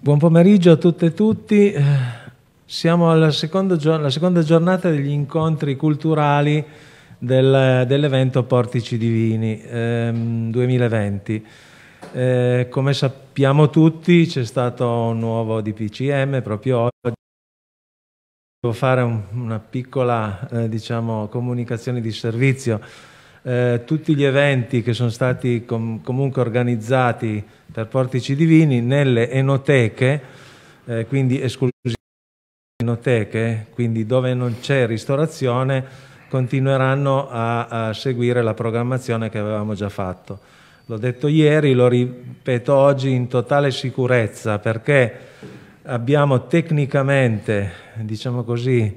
Buon pomeriggio a tutte e tutti. Siamo alla seconda giornata degli incontri culturali dell'evento Portici Divini 2020. Come sappiamo tutti, c'è stato un nuovo DPCM proprio oggi. Devo fare una piccola comunicazione di servizio. Tutti gli eventi che sono stati comunque organizzati per Portici Divini nelle enoteche, quindi esclusivamente enoteche, quindi dove non c'è ristorazione, continueranno a seguire la programmazione che avevamo già fatto. L'ho detto ieri, lo ripeto oggi in totale sicurezza, perché abbiamo tecnicamente, diciamo così,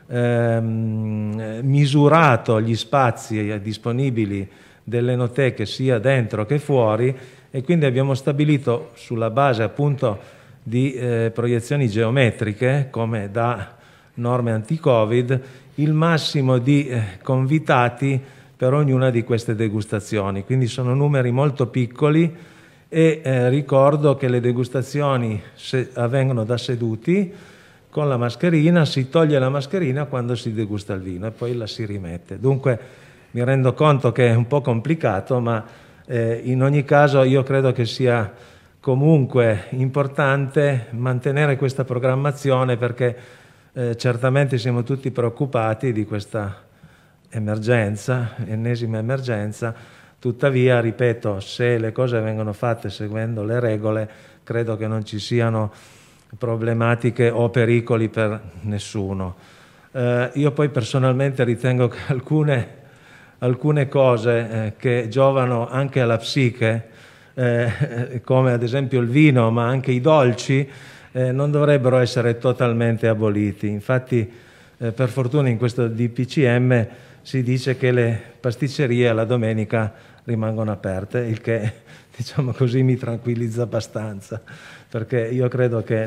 misurato gli spazi disponibili delle enoteche sia dentro che fuori, e quindi abbiamo stabilito, sulla base appunto di proiezioni geometriche come da norme anti-Covid, il massimo di convitati per ognuna di queste degustazioni. Quindi sono numeri molto piccoli e ricordo che le degustazioni avvengono da seduti con la mascherina, si toglie la mascherina quando si degusta il vino e poi la si rimette. Dunque mi rendo conto che è un po' complicato, ma in ogni caso io credo che sia comunque importante mantenere questa programmazione, perché certamente siamo tutti preoccupati di questa emergenza, ennesima emergenza. Tuttavia, ripeto, se le cose vengono fatte seguendo le regole, credo che non ci siano problematiche o pericoli per nessuno. Io poi personalmente ritengo che alcune cose che giovano anche alla psiche, come ad esempio il vino, ma anche i dolci, non dovrebbero essere totalmente aboliti. Infatti, per fortuna in questo DPCM si dice che le pasticcerie la domenica rimangono aperte, il che, diciamo così, mi tranquillizza abbastanza, perché io credo che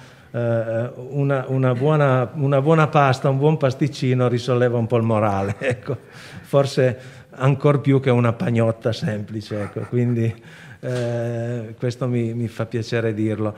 una buona pasta, un buon pasticcino risolleva un po' il morale, ecco. Forse ancor più che una pagnotta semplice, ecco. Quindi questo mi fa piacere dirlo.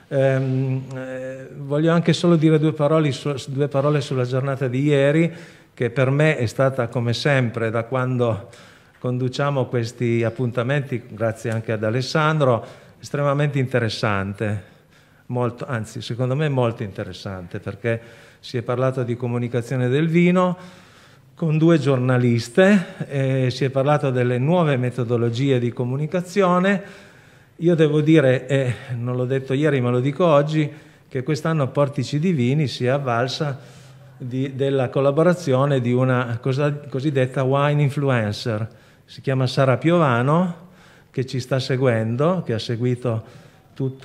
Voglio anche solo dire due parole sulla giornata di ieri, che per me è stata, come sempre, da quando conduciamo questi appuntamenti, grazie anche ad Alessandro, estremamente interessante, anzi secondo me molto interessante, perché si è parlato di comunicazione del vino con due giornaliste, si è parlato delle nuove metodologie di comunicazione. Io devo dire, non l'ho detto ieri ma lo dico oggi, che quest'anno Portici Divini si è avvalsa della collaborazione di una cosiddetta wine influencer. Si chiama Sara Piovano, che ci sta seguendo, che ha seguito tutto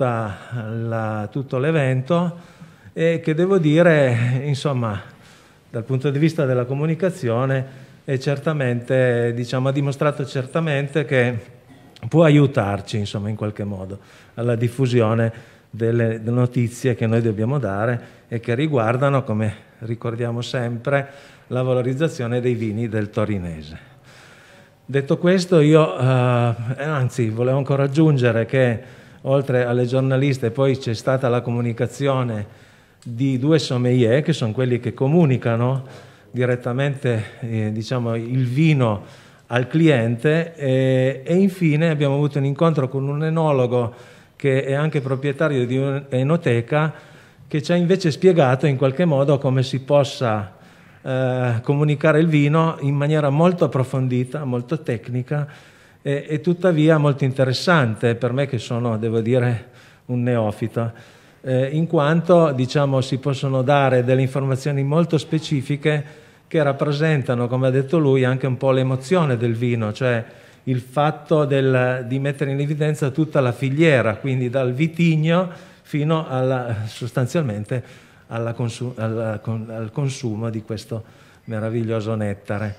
l'evento, e che devo dire, insomma, dal punto di vista della comunicazione è certamente, diciamo, ha dimostrato certamente che può aiutarci, insomma, in qualche modo alla diffusione delle notizie che noi dobbiamo dare e che riguardano, come ricordiamo sempre, la valorizzazione dei vini del torinese. Detto questo, io anzi volevo ancora aggiungere che oltre alle giornaliste poi c'è stata la comunicazione di due sommelier, che sono quelli che comunicano direttamente diciamo, il vino al cliente, e infine abbiamo avuto un incontro con un enologo che è anche proprietario di un'enoteca, che ci ha invece spiegato in qualche modo come si possa comunicare il vino in maniera molto approfondita, molto tecnica e tuttavia molto interessante per me, che sono, devo dire, un neofita, in quanto, diciamo, si possono dare delle informazioni molto specifiche che rappresentano, come ha detto lui, anche un po' l'emozione del vino, cioè il fatto di mettere in evidenza tutta la filiera, quindi dal vitigno fino sostanzialmente al consumo di questo meraviglioso nettare.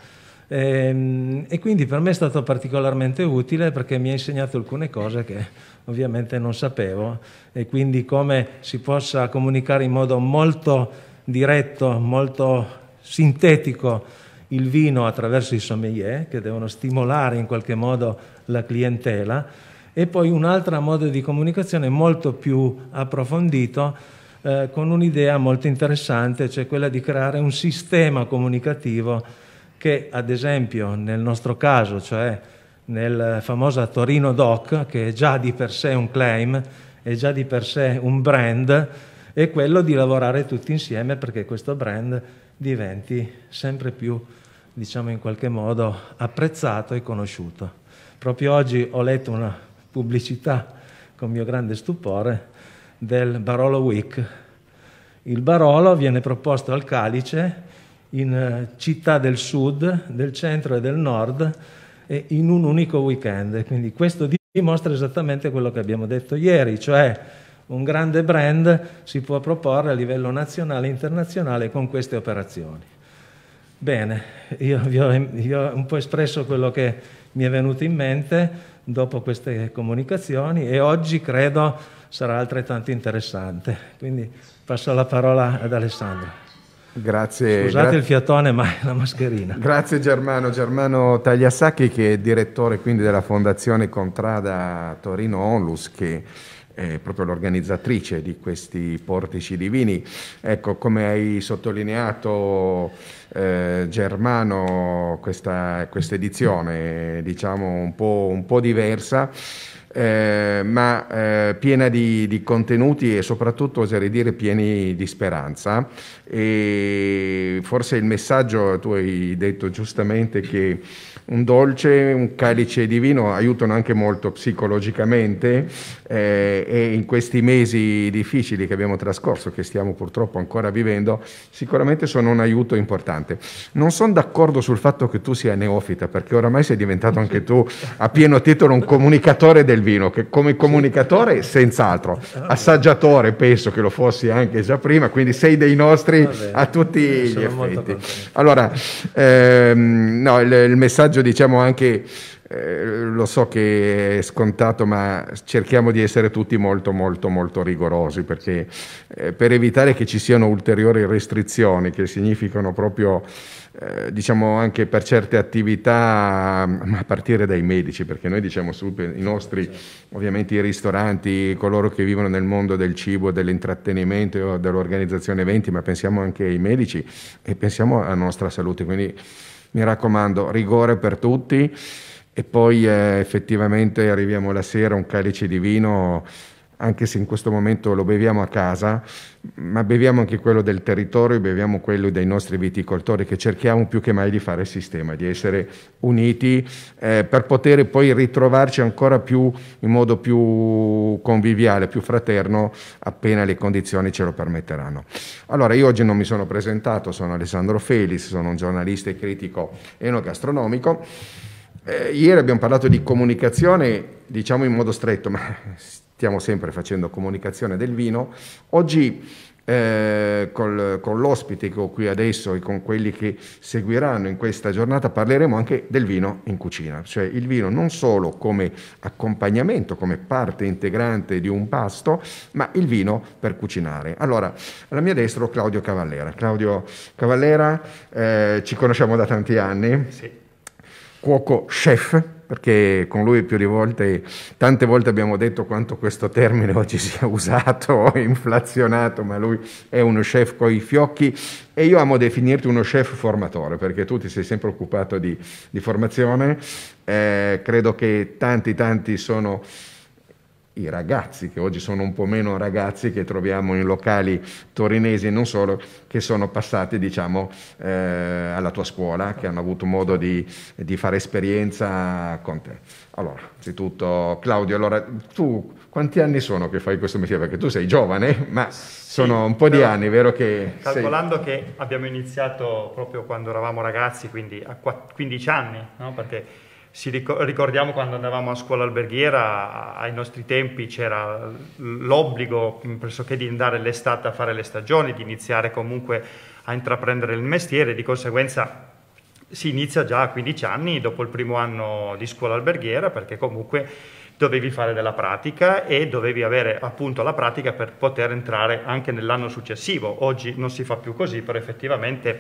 E quindi per me è stato particolarmente utile, perché mi ha insegnato alcune cose che ovviamente non sapevo, e quindi come si possa comunicare in modo molto diretto, molto sintetico il vino attraverso i sommelier, che devono stimolare in qualche modo la clientela, E poi un altro modo di comunicazione molto più approfondito, con un'idea molto interessante, cioè quella di creare un sistema comunicativo che, ad esempio, nel nostro caso, cioè nel famoso Torino Doc, che è già di per sé un claim, è già di per sé un brand, è quello di lavorare tutti insieme perché questo brand diventi sempre più, diciamo in qualche modo, apprezzato e conosciuto. Proprio oggi ho letto una pubblicità, con mio grande stupore, del Barolo Week. Il Barolo viene proposto al Calice in città del sud, del centro e del nord, e in un unico weekend. Quindi questo dimostra esattamente quello che abbiamo detto ieri, cioè un grande brand si può proporre a livello nazionale e internazionale con queste operazioni. Bene, io vi ho un po' espresso quello che mi è venuto in mente dopo queste comunicazioni e oggi credo sarà altrettanto interessante. Quindi passo la parola ad Alessandro. Grazie. Scusate il fiatone, ma è la mascherina. Grazie Germano Tagliasacchi, che è direttore quindi della Fondazione Contrada Torino Onlus, che è proprio l'organizzatrice di questi portici divini. Ecco, come hai sottolineato Germano, questa edizione diciamo un po' diversa, ma piena di contenuti e soprattutto, oserei dire, pieni di speranza. E forse il messaggio, tu hai detto giustamente che un dolce, un calice di vino aiutano anche molto psicologicamente, e in questi mesi difficili che abbiamo trascorso, che stiamo purtroppo ancora vivendo, sicuramente sono un aiuto importante. Non sono d'accordo sul fatto che tu sia neofita, perché oramai sei diventato anche tu a pieno titolo un comunicatore del vino, che come comunicatore senz'altro, assaggiatore penso che lo fossi anche già prima, quindi sei dei nostri a tutti gli effetti. Allora, no, il messaggio diciamo anche, lo so che è scontato, ma cerchiamo di essere tutti molto rigorosi, perché per evitare che ci siano ulteriori restrizioni che significano proprio diciamo anche per certe attività, ma a partire dai medici, perché noi diciamo i nostri, ovviamente i ristoranti, coloro che vivono nel mondo del cibo, dell'intrattenimento, dell'organizzazione eventi, ma pensiamo anche ai medici e pensiamo alla nostra salute, quindi mi raccomando, rigore per tutti. E poi effettivamente arriviamo la sera, un calice di vino, anche se in questo momento lo beviamo a casa, ma beviamo anche quello del territorio, beviamo quello dei nostri viticoltori, che cerchiamo più che mai di fare sistema, di essere uniti per poter poi ritrovarci ancora più in modo più conviviale, più fraterno, appena le condizioni ce lo permetteranno. Allora, io oggi non mi sono presentato, sono Alessandro Felis, sono un giornalista e critico enogastronomico. Ieri abbiamo parlato di comunicazione, diciamo in modo stretto, ma stiamo sempre facendo comunicazione del vino. Oggi con l'ospite che ho qui adesso e con quelli che seguiranno in questa giornata parleremo anche del vino in cucina, cioè il vino non solo come accompagnamento, come parte integrante di un pasto, ma il vino per cucinare. Allora, alla mia destra ho Claudio Cavallera. Claudio Cavallera, ci conosciamo da tanti anni. Sì. Cuoco chef, perché con lui tante volte abbiamo detto quanto questo termine oggi sia usato, inflazionato, ma lui è uno chef coi fiocchi, e io amo definirti uno chef formatore, perché tu ti sei sempre occupato di formazione. Credo che tanti sono i ragazzi, che oggi sono un po' meno ragazzi, che troviamo in locali torinesi e non solo, che sono passati diciamo alla tua scuola, che hanno avuto modo di fare esperienza con te. Allora, anzitutto Claudio, allora tu quanti anni sono che fai questo mestiere? Perché tu sei giovane, ma sono un po' di anni, vero che calcolando che abbiamo iniziato proprio quando eravamo ragazzi, quindi a 15 anni, no? Perché ricordiamo quando andavamo a scuola alberghiera, ai nostri tempi c'era l'obbligo pressoché di andare l'estate a fare le stagioni, di iniziare comunque a intraprendere il mestiere, di conseguenza si inizia già a 15 anni dopo il primo anno di scuola alberghiera, perché comunque dovevi fare della pratica e dovevi avere appunto la pratica per poter entrare anche nell'anno successivo. Oggi non si fa più così, però effettivamente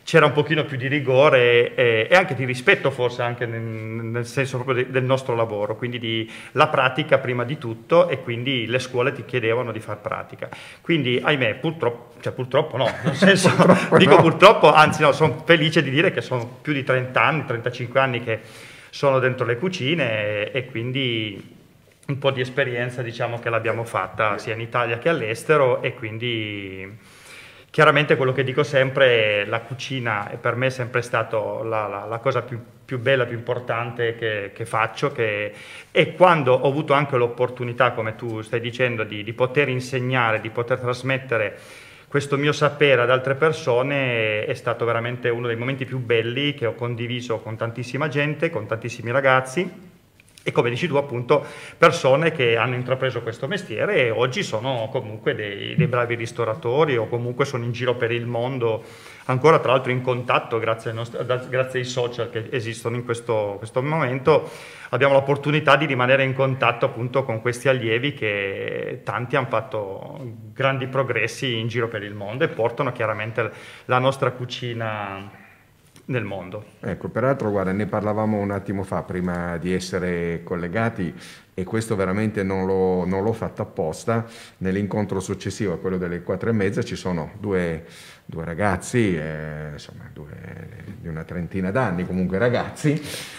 c'era un pochino più di rigore e anche di rispetto forse anche nel senso proprio del nostro lavoro, quindi la pratica prima di tutto, e quindi le scuole ti chiedevano di far pratica. Quindi ahimè, purtroppo no, nel senso, dico purtroppo, anzi no, sono felice di dire che sono più di 30 anni, 35 anni che sono dentro le cucine, e quindi un po' di esperienza diciamo che l'abbiamo fatta sia in Italia che all'estero, e quindi chiaramente quello che dico sempre, la cucina per me è sempre stato la cosa più bella, più importante che faccio, e quando ho avuto anche l'opportunità, come tu stai dicendo, di poter insegnare, di poter trasmettere questo mio sapere ad altre persone, è stato veramente uno dei momenti più belli che ho condiviso con tantissima gente, con tantissimi ragazzi. E come dici tu, appunto, persone che hanno intrapreso questo mestiere e oggi sono comunque dei bravi ristoratori, o comunque sono in giro per il mondo, ancora tra l'altro in contatto grazie ai social che esistono in questo momento. Abbiamo l'opportunità di rimanere in contatto appunto con questi allievi, che tanti hanno fatto grandi progressi in giro per il mondo e portano chiaramente la nostra cucina nel mondo. Ecco, peraltro guarda, ne parlavamo un attimo fa prima di essere collegati, e questo veramente non l'ho fatto apposta. Nell'incontro successivo a quello delle 4:30 ci sono due ragazzi, insomma di una trentina d'anni, comunque ragazzi,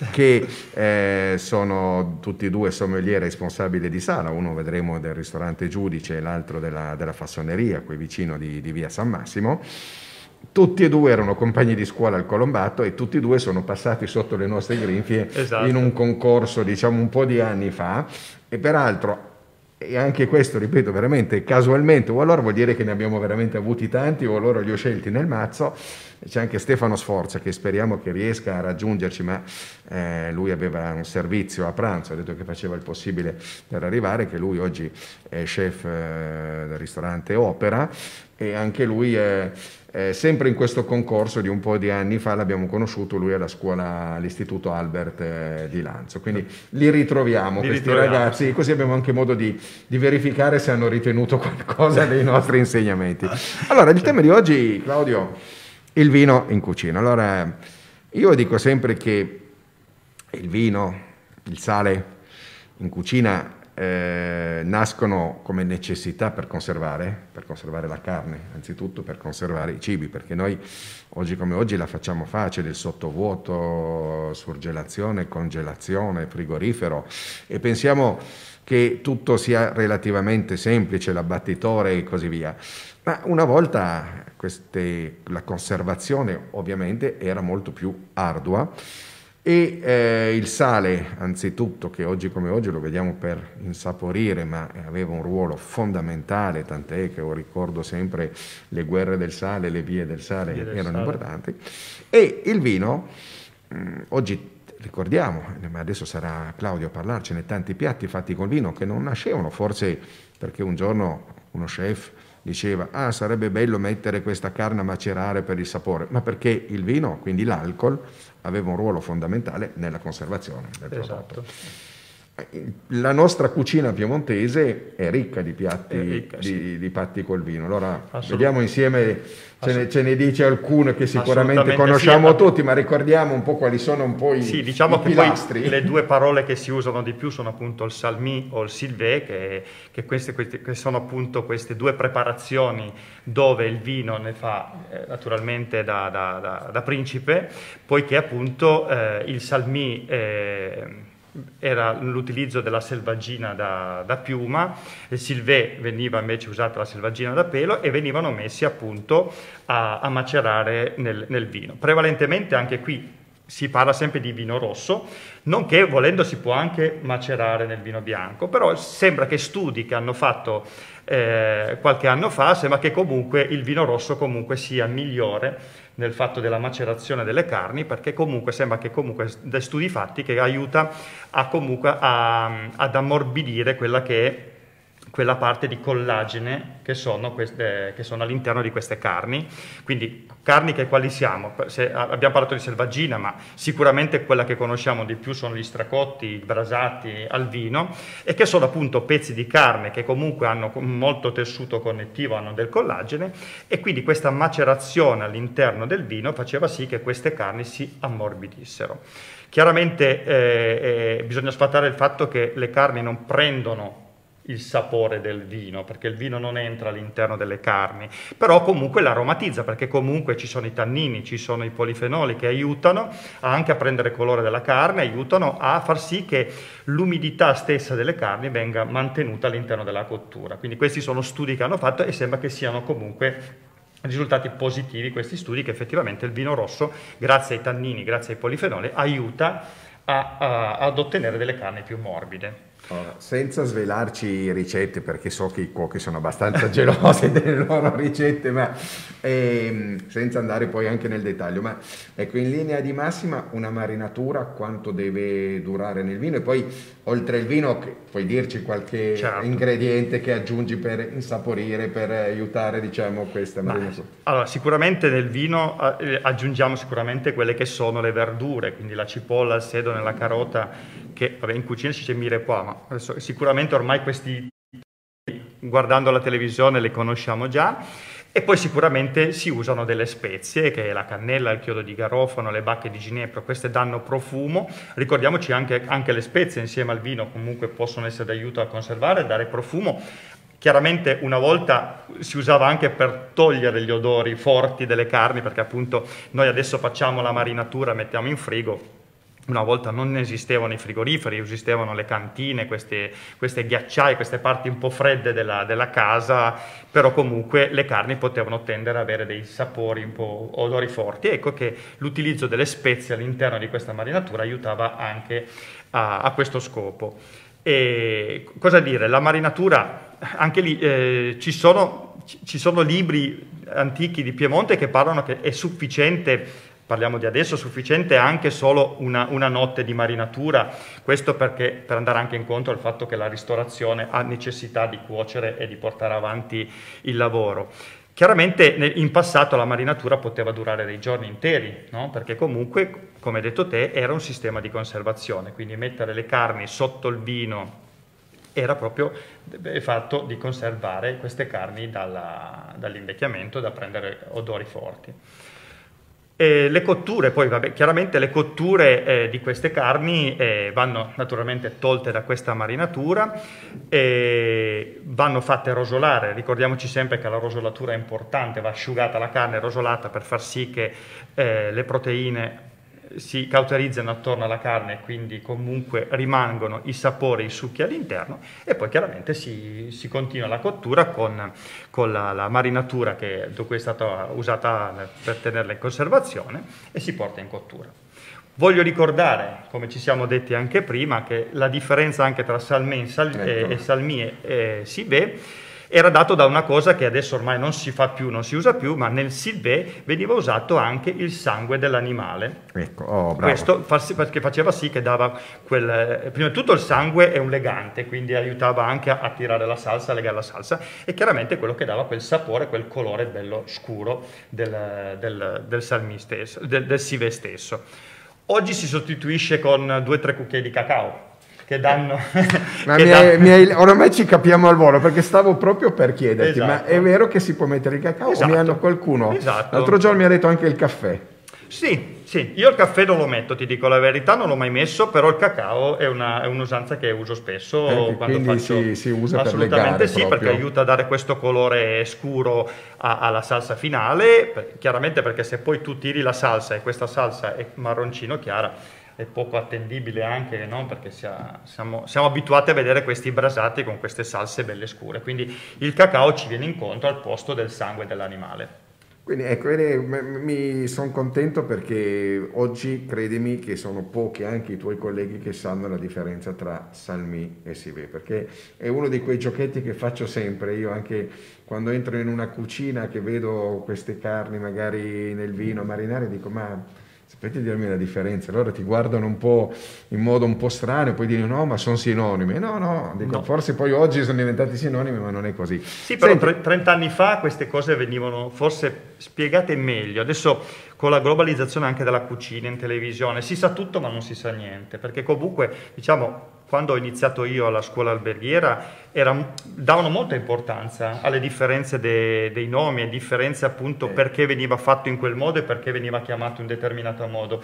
che sono tutti e due sommelier responsabili di sala, uno vedremo del ristorante Giudice e l'altro della Fassoneria, qui vicino di via San Massimo. Tutti e due erano compagni di scuola al Colombato, e tutti e due sono passati sotto le nostre grinfie, esatto, in un concorso, diciamo, un po' di anni fa. E peraltro, e anche questo, ripeto, veramente casualmente, o allora vuol dire che ne abbiamo veramente avuti tanti, o allora li ho scelti nel mazzo. C'è anche Stefano Sforza, che speriamo che riesca a raggiungerci, ma lui aveva un servizio a pranzo, ha detto che faceva il possibile per arrivare, che lui oggi è chef del ristorante Opera, e anche lui è sempre in questo concorso di un po' di anni fa, l'abbiamo conosciuto, lui alla scuola, all'Istituto Albert di Lanzo, quindi li ritroviamo questi ragazzi, così abbiamo anche modo di verificare se hanno ritenuto qualcosa dei nostri insegnamenti. Allora, il tema di oggi, Claudio, il vino in cucina. Allora, io dico sempre che il vino, il sale in cucina nascono come necessità per conservare la carne, anzitutto per conservare i cibi, perché noi oggi come oggi la facciamo facile, il sottovuoto, surgelazione, congelazione, frigorifero, e pensiamo che tutto sia relativamente semplice, l'abbattitore e così via. Ma una volta la conservazione ovviamente era molto più ardua, e il sale, anzitutto, che oggi come oggi lo vediamo per insaporire, ma aveva un ruolo fondamentale, tant'è che ricordo sempre le guerre del sale, le vie del sale erano importanti. E il vino, oggi ricordiamo, ma adesso sarà Claudio a parlarcene, tanti piatti fatti col vino che non nascevano forse perché un giorno uno chef diceva sarebbe bello mettere questa carne a macerare per il sapore, ma perché il vino, quindi l'alcol, aveva un ruolo fondamentale nella conservazione del prodotto. La nostra cucina piemontese è ricca di piatti, di piatti col vino. Allora vediamo insieme, ce ne dice alcune che sicuramente conosciamo tutti, ma ricordiamo un po' quali sono un po' i diciamo i che pilastri. Poi le due parole che si usano di più sono appunto il salmi o il silvé, che sono appunto queste due preparazioni dove il vino ne fa naturalmente da principe, poiché appunto il salmi era l'utilizzo della selvaggina da piuma, il silvé veniva invece usata la selvaggina da pelo, e venivano messi appunto a macerare nel vino. Prevalentemente anche qui si parla sempre di vino rosso, nonché volendo si può anche macerare nel vino bianco, però sembra che studi che hanno fatto qualche anno fa, sembra che comunque il vino rosso comunque sia migliore nel fatto della macerazione delle carni, perché comunque sembra che comunque dai studi fatti che aiuta ad ammorbidire quella che è quella parte di collagene che sono all'interno di queste carni. Quindi carni che quali siamo? Abbiamo parlato di selvaggina, ma sicuramente quella che conosciamo di più sono gli stracotti, i brasati al vino, e che sono appunto pezzi di carne che comunque hanno molto tessuto connettivo, hanno del collagene, e quindi questa macerazione all'interno del vino faceva sì che queste carni si ammorbidissero. Chiaramente bisogna sfatare il fatto che le carni non prendono il sapore del vino, perché il vino non entra all'interno delle carni, però comunque l'aromatizza, perché comunque ci sono i tannini, ci sono i polifenoli che aiutano anche a prendere il colore della carne, aiutano a far sì che l'umidità stessa delle carni venga mantenuta all'interno della cottura. Quindi questi sono studi che hanno fatto e sembra che siano comunque risultati positivi questi studi, che effettivamente il vino rosso, grazie ai tannini, grazie ai polifenoli, aiuta ad ottenere delle carni più morbide. Senza svelarci ricette, perché so che i cuochi sono abbastanza gelosi delle loro ricette, ma senza andare poi anche nel dettaglio, ma ecco, in linea di massima una marinatura quanto deve durare nel vino? E poi oltre il vino puoi dirci qualche ingrediente che aggiungi per insaporire, per aiutare, diciamo, questa marinatura? Allora, sicuramente nel vino aggiungiamo sicuramente quelle che sono le verdure, quindi la cipolla, il sedone, la carota, che vabbè, in cucina si dice mirepoix, ma adesso, sicuramente ormai questi, guardando la televisione, le conosciamo già. E poi sicuramente si usano delle spezie, che è la cannella, il chiodo di garofano, le bacche di ginepro, queste danno profumo. Ricordiamoci anche le spezie insieme al vino comunque possono essere d'aiuto a conservare e dare profumo. Chiaramente una volta si usava anche per togliere gli odori forti delle carni, perché appunto noi adesso facciamo la marinatura, mettiamo in frigo. Una volta non esistevano i frigoriferi, esistevano le cantine, queste ghiacciai, queste parti un po' fredde della casa, però comunque le carni potevano tendere ad avere dei sapori un po' odori forti. Ecco che l'utilizzo delle spezie all'interno di questa marinatura aiutava anche a questo scopo. E cosa dire? La marinatura, anche lì ci sono libri antichi di Piemonte che parlano che è sufficiente. Parliamo di adesso, sufficiente anche solo una notte di marinatura, questo perché per andare anche incontro al fatto che la ristorazione ha necessità di cuocere e di portare avanti il lavoro. Chiaramente in passato la marinatura poteva durare dei giorni interi, no? Perché comunque, come hai detto te, era un sistema di conservazione, quindi mettere le carni sotto il vino era proprio fatto di conservare queste carni dall'invecchiamento, da prendere odori forti. E le cotture, poi vabbè, chiaramente le cotture di queste carni vanno naturalmente tolte da questa marinatura e vanno fatte rosolare. Ricordiamoci sempre che la rosolatura è importante, va asciugata la carne, rosolata, per far sì che le proteine si cauterizzano attorno alla carne e quindi comunque rimangono i sapori, i succhi all'interno, e poi chiaramente si continua la cottura con la marinatura che è stata usata per tenerla in conservazione, e si porta in cottura. Voglio ricordare, come ci siamo detti anche prima, che la differenza anche tra Salmé e Salmy e Civet era dato da una cosa che adesso ormai non si fa più, non si usa più, ma nel Civet veniva usato anche il sangue dell'animale. Ecco, questo perché faceva sì che dava prima di tutto il sangue è un legante, quindi aiutava anche a tirare la salsa, a legare la salsa, e chiaramente quello che dava quel sapore, quel colore bello scuro del Salmy stesso, del Civet stesso. Oggi si sostituisce con 2 o 3 cucchiai di cacao, che danno... Oramai ci capiamo al volo, perché stavo proprio per chiederti, esatto. Ma è vero che si può mettere il cacao? Esatto. Mi hanno qualcuno? Esatto. L'altro giorno mi ha detto anche il caffè. Sì, io il caffè non lo metto, ti dico la verità, non l'ho mai messo, però il cacao è un'usanza che uso spesso quando faccio... si usa assolutamente per legare sì, proprio. perché aiuta a dare questo colore scuro alla salsa finale, chiaramente perché se poi tu tiri la salsa e questa salsa è marroncino chiara, è poco attendibile anche, no? Perché siamo abituati a vedere questi brasati con queste salse belle scure, quindi il cacao ci viene incontro al posto del sangue dell'animale. Quindi ecco, mi sono contento, perché oggi credimi che sono pochi anche i tuoi colleghi che sanno la differenza tra Salmy e Civet, perché è uno di quei giochetti che faccio sempre io, anche quando entro in una cucina che vedo queste carni magari nel vino marinare, dico ma sapete dirmi la differenza? Allora ti guardano un po' in modo un po' strano e poi dicono no, ma sono sinonimi. No, dico, No. forse poi oggi sono diventati sinonimi, ma non è così. Sì, però Senti, 30 anni fa queste cose venivano forse spiegate meglio. Adesso con la globalizzazione anche della cucina in televisione si sa tutto ma non si sa niente, perché comunque diciamo quando ho iniziato io alla scuola alberghiera davano molta importanza alle differenze dei nomi, e differenze appunto perché veniva fatto in quel modo e perché veniva chiamato in determinato modo.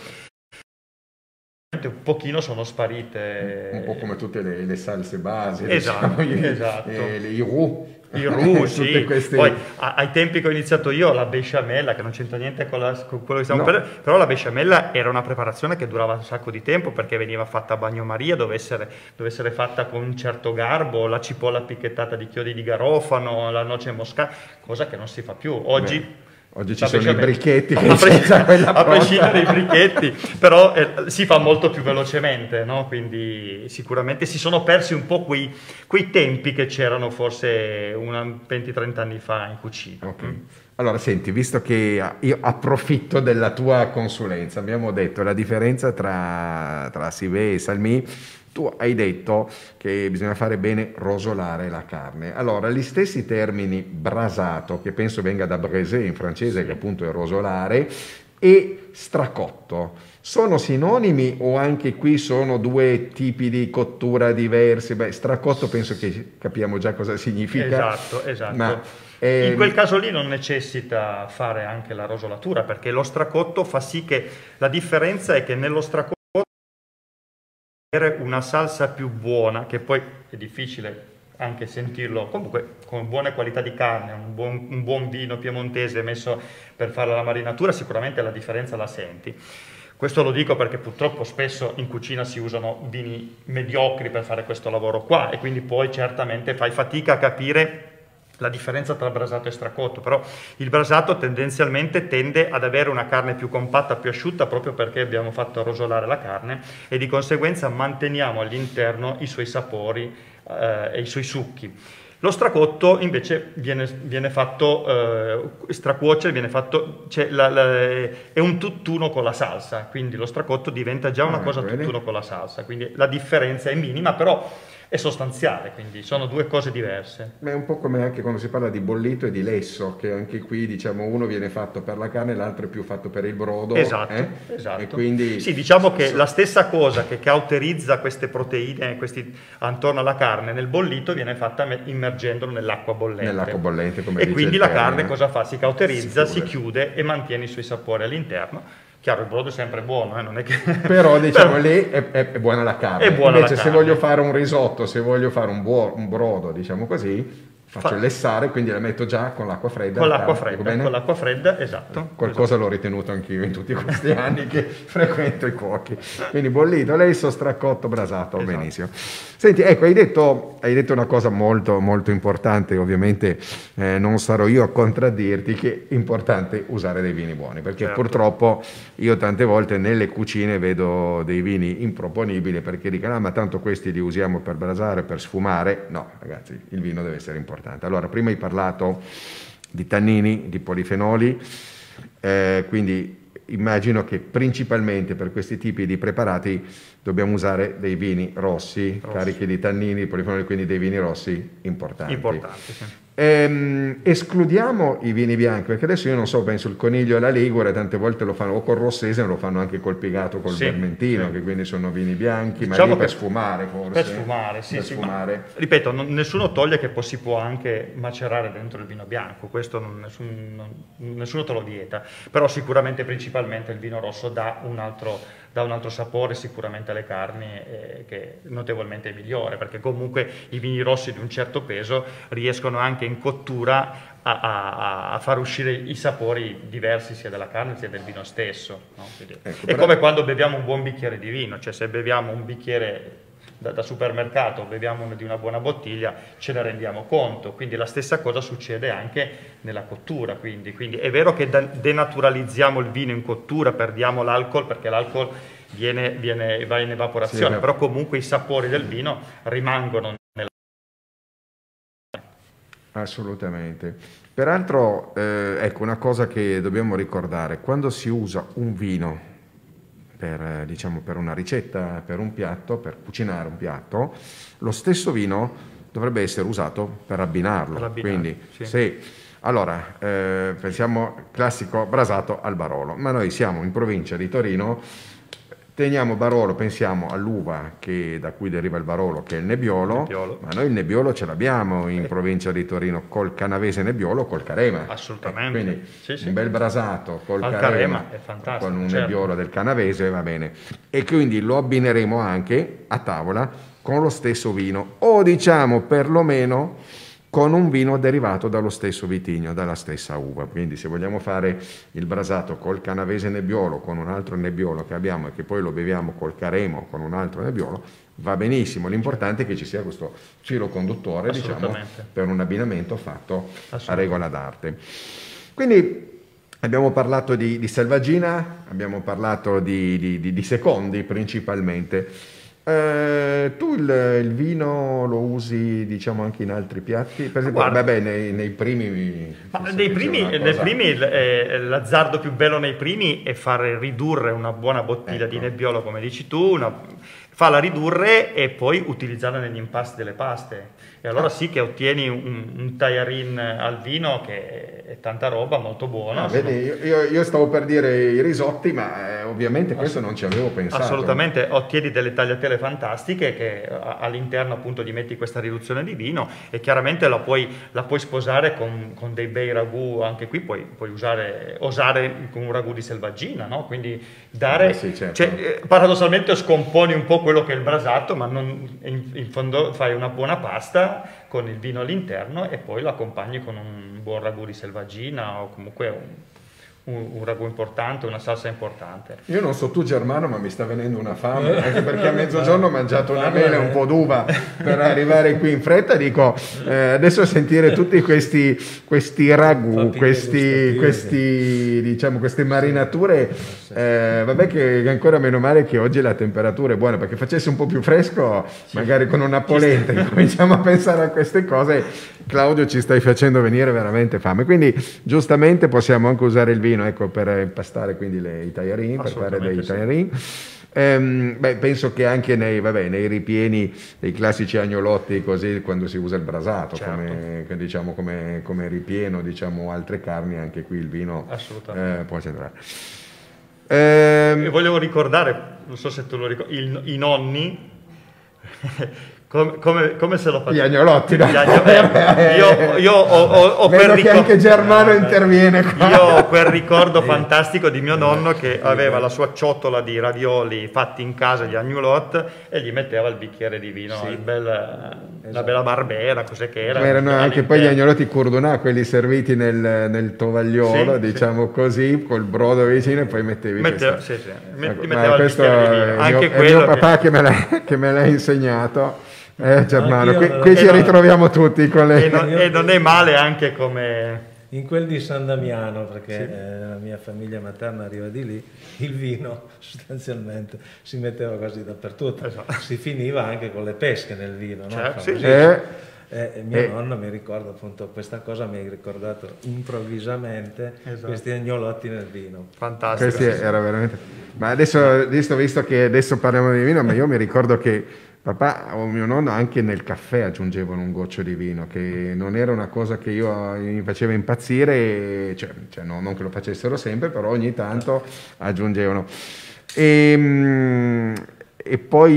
Un pochino sono sparite. un po' come tutte le salse base, Esatto, diciamo, esatto. i roux. I roux, sì. Tutte queste... Poi ai tempi che ho iniziato io la besciamella, che non c'entra niente con quello che stiamo No. però la besciamella era una preparazione che durava un sacco di tempo perché veniva fatta a bagnomaria, dove essere fatta con un certo garbo, la cipolla picchettata di chiodi di garofano, la noce moscata, cosa che non si fa più. Oggi ci la sono i besciamella- brichetti a senza quella a prescindere pronta. dai brichetti, però si fa molto più velocemente, no? Quindi sicuramente si sono persi un po' quei tempi che c'erano forse 20-30 anni fa in cucina. Ok. Allora, senti, visto che io approfitto della tua consulenza, abbiamo detto la differenza tra civet e salmi, tu hai detto che bisogna fare bene rosolare la carne. Allora, gli stessi termini brasato, che penso venga da braisé in francese, che appunto è rosolare, e stracotto, sono sinonimi o anche qui sono due tipi di cottura diversi? Beh, stracotto penso che capiamo già cosa significa. Esatto. Ma, In quel caso lì non necessita fare anche la rosolatura, perché lo stracotto fa sì che la differenza è che nello stracotto avere una salsa più buona, che poi è difficile anche sentirlo, comunque con buone qualità di carne, un buon vino piemontese messo per fare la marinatura, sicuramente la differenza la senti. Questo lo dico perché purtroppo spesso in cucina si usano vini mediocri per fare questo lavoro qua e quindi poi certamente fai fatica a capire la differenza tra brasato e stracotto, però il brasato tendenzialmente tende ad avere una carne più compatta, più asciutta, proprio perché abbiamo fatto rosolare la carne e di conseguenza manteniamo all'interno i suoi sapori e i suoi succhi. Lo stracotto invece viene fatto, stracuocere, viene fatto, è un tutt'uno con la salsa, quindi lo stracotto diventa già una cosa tutt'uno con la salsa, quindi la differenza è minima, però è sostanziale, quindi sono due cose diverse. Beh, è un po' come anche quando si parla di bollito e di lesso, che anche qui diciamo uno viene fatto per la carne, l'altro è più fatto per il brodo. Esatto. E quindi... Sì, diciamo che la stessa cosa che cauterizza queste proteine attorno alla carne nel bollito viene fatta immergendolo nell'acqua bollente. Nell'acqua bollente, come e dice quindi il la termine. carne cosa fa? Si cauterizza, si chiude e mantiene i suoi sapori all'interno. Chiaro, il brodo è sempre buono, non è che... Però diciamo lì è buona la carne. È buona Invece la se carne. voglio fare un risotto, se voglio fare un brodo, diciamo così, faccio lessare, quindi la metto già con l'acqua fredda. Con l'acqua fredda, esatto. Qualcosa l'ho ritenuto anch'io in tutti questi anni che frequento i cuochi. Quindi bollito, lesso, stracotto, brasato, Esatto. benissimo. Senti, ecco, hai detto una cosa molto, molto importante, ovviamente non sarò io a contraddirti, che è importante usare dei vini buoni, perché Certo. purtroppo io tante volte nelle cucine vedo dei vini improponibili perché dicono, ma tanto questi li usiamo per brasare, per sfumare. No, ragazzi, il vino deve essere importante. Allora, prima hai parlato di tannini, di polifenoli, quindi immagino che principalmente per questi tipi di preparati dobbiamo usare dei vini rossi. Carichi di tannini, di polifenoli, quindi dei vini rossi importanti. Sì. Escludiamo i vini bianchi, perché adesso io non so, penso il Coniglio e la Ligure tante volte lo fanno o col rossese, ma lo fanno anche col pigato, col vermentino, che quindi sono vini bianchi, Diciamo ma lì per che sfumare forse. Per sfumare, sì, Per sì. sfumare. Ma, ripeto, nessuno toglie che poi si può anche macerare dentro il vino bianco, questo nessuno te lo vieta, però sicuramente principalmente il vino rosso dà un altro sapore sicuramente alle carni che è notevolmente migliore, perché comunque i vini rossi di un certo peso riescono anche in cottura a far uscire i sapori diversi sia della carne sia del vino stesso, no? Quindi, è come quando beviamo un buon bicchiere di vino, cioè se beviamo un bicchiere da supermercato, beviamo di una buona bottiglia, ce ne rendiamo conto, quindi la stessa cosa succede anche nella cottura, quindi è vero che denaturalizziamo il vino in cottura, perdiamo l'alcol perché l'alcol va in evaporazione, però comunque i sapori del vino rimangono nella... Assolutamente. Peraltro, ecco una cosa che dobbiamo ricordare, quando si usa un vino diciamo, per una ricetta, per un piatto, per cucinare un piatto, lo stesso vino dovrebbe essere usato per abbinarlo. Quindi se allora pensiamo classico brasato al Barolo, ma noi siamo in provincia di Torino, teniamo Barolo, pensiamo all'uva da cui deriva il Barolo, che è il Nebbiolo, ma noi il Nebbiolo ce l'abbiamo in provincia di Torino col Canavese Nebbiolo, col Carema. Assolutamente. Quindi un bel brasato col Carema è fantastico, con un Nebbiolo del Canavese, va bene. E quindi lo abbineremo anche a tavola con lo stesso vino, o diciamo perlomeno con un vino derivato dallo stesso vitigno, dalla stessa uva. Quindi se vogliamo fare il brasato col Canavese Nebbiolo, con un altro Nebbiolo che abbiamo e che poi lo beviamo col Caremo, con un altro Nebbiolo, va benissimo. L'importante è che ci sia questo filo conduttore, diciamo, per un abbinamento fatto a regola d'arte. Quindi abbiamo parlato di selvaggina, abbiamo parlato di secondi principalmente. Tu il vino lo usi, diciamo, anche in altri piatti? Per esempio, nei primi... Nei primi l'azzardo più bello nei primi è fare ridurre una buona bottiglia di Nebbiolo, come dici tu, farla ridurre e poi utilizzarla negli impasti delle paste. E allora sì che ottieni un tajarin al vino che è tanta roba, molto buona. Vedi, io stavo per dire i risotti, ma ovviamente questo non ci avevo pensato. Assolutamente, ottieni delle tagliatelle fantastiche che all'interno appunto gli metti questa riduzione di vino e chiaramente la puoi sposare con dei bei ragù. Anche qui puoi osare con un ragù di selvaggina, no? Quindi dare, cioè, paradossalmente scomponi un po' quello che è il brasato, ma in fondo fai una buona pasta con il vino all'interno e poi lo accompagni con un buon ragù di selvaggina o comunque un ragù importante, una salsa importante. Io non so tu Germano, ma mi sta venendo una fame, anche perché a mezzogiorno ho mangiato una mela e un po' d'uva per arrivare qui in fretta. Dico, adesso sentire tutti questi ragù, diciamo, queste marinature, vabbè che ancora meno male che oggi la temperatura è buona, perché facesse un po' più fresco, magari con una polenta cominciamo a pensare a queste cose. Claudio, ci stai facendo venire veramente fame, quindi giustamente possiamo anche usare il vino, ecco, per impastare quindi i tajarin, per fare dei tajarin. Penso che anche nei ripieni dei classici agnolotti, così, quando si usa il brasato, come ripieno, diciamo, altre carni, anche qui il vino può entrare. E volevo ricordare, non so se tu lo ricordi, i nonni come se lo facciamo? Gli agnolotti, no? Io ho vedo che anche Germano interviene qua. Io ho quel ricordo fantastico di mio nonno che aveva la sua ciotola di ravioli fatti in casa, gli agnolotti, e gli metteva il bicchiere di vino, la bella barbera, cos'è che era? Erano anche poi gli agnolotti curdunà, quelli serviti nel tovagliolo, diciamo così, col brodo vicino, e poi mettevi metteva il bicchiere di vino. Anche quello è mio papà che me l'ha insegnato. Germano, qui ci ritroviamo tutti con e non è male anche come in quel di San Damiano, perché la mia famiglia materna arriva di lì. Il vino sostanzialmente si metteva quasi dappertutto, si finiva anche con le pesche nel vino, no? Mio nonno mi ricorda appunto questa cosa, mi ha ricordato improvvisamente questi agnolotti nel vino. Fantastico. Questi era veramente... Ma adesso, visto che adesso parliamo di vino, ma io mi ricordo che papà o mio nonno anche nel caffè aggiungevano un goccio di vino, che non era una cosa che mi faceva impazzire, cioè non che lo facessero sempre, però ogni tanto aggiungevano. E poi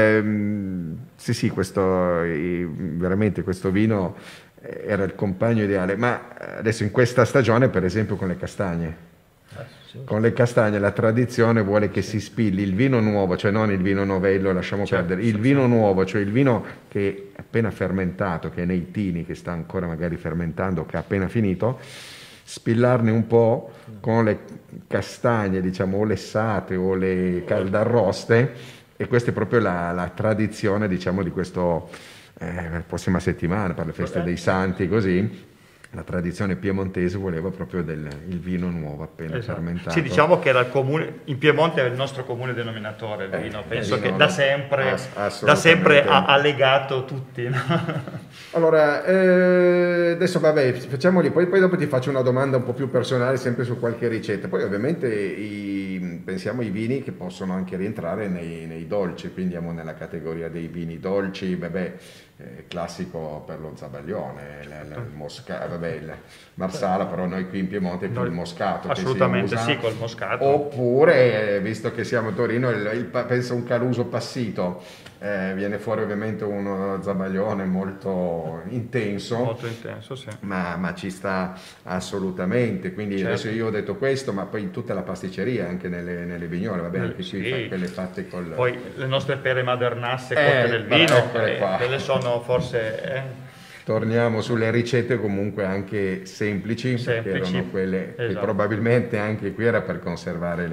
veramente questo vino era il compagno ideale. Ma adesso in questa stagione, per esempio, con le castagne. Con le castagne la tradizione vuole che si spilli il vino nuovo, cioè non il vino novello, lasciamo perdere, il vino nuovo, cioè il vino che è appena fermentato, che è nei tini, che sta ancora magari fermentando, che ha appena finito, spillarne un po' con le castagne, diciamo, o lessate o le caldarroste, e questa è proprio la tradizione, diciamo, di questo prossima settimana, per le feste dei Santi, così. La tradizione piemontese voleva proprio il vino nuovo appena fermentato. Sì, diciamo che era in Piemonte è il nostro comune denominatore il vino, penso che da sempre ha legato tutti. No? Allora, adesso facciamoli, poi dopo ti faccio una domanda un po' più personale, sempre su qualche ricetta. Poi ovviamente pensiamo ai vini che possono anche rientrare nei dolci, quindi andiamo nella categoria dei vini dolci, classico per lo zabaglione, il Marsala, però noi qui in Piemonte è più il moscato assolutamente che si usa, sì, col moscato. Oppure, visto che siamo a Torino, penso un Caruso passito, viene fuori ovviamente uno zabaglione molto intenso, sì. ma ci sta assolutamente, quindi certo. Adesso io ho detto questo, ma poi in tutta la pasticceria, anche nelle vignole, va bene, anche sì. qui quelle fatte col... Poi le nostre pere madernasse cotte nel vino, quelle sono forse... Torniamo sulle ricette comunque anche semplici. Perché erano quelle che probabilmente anche qui era per conservare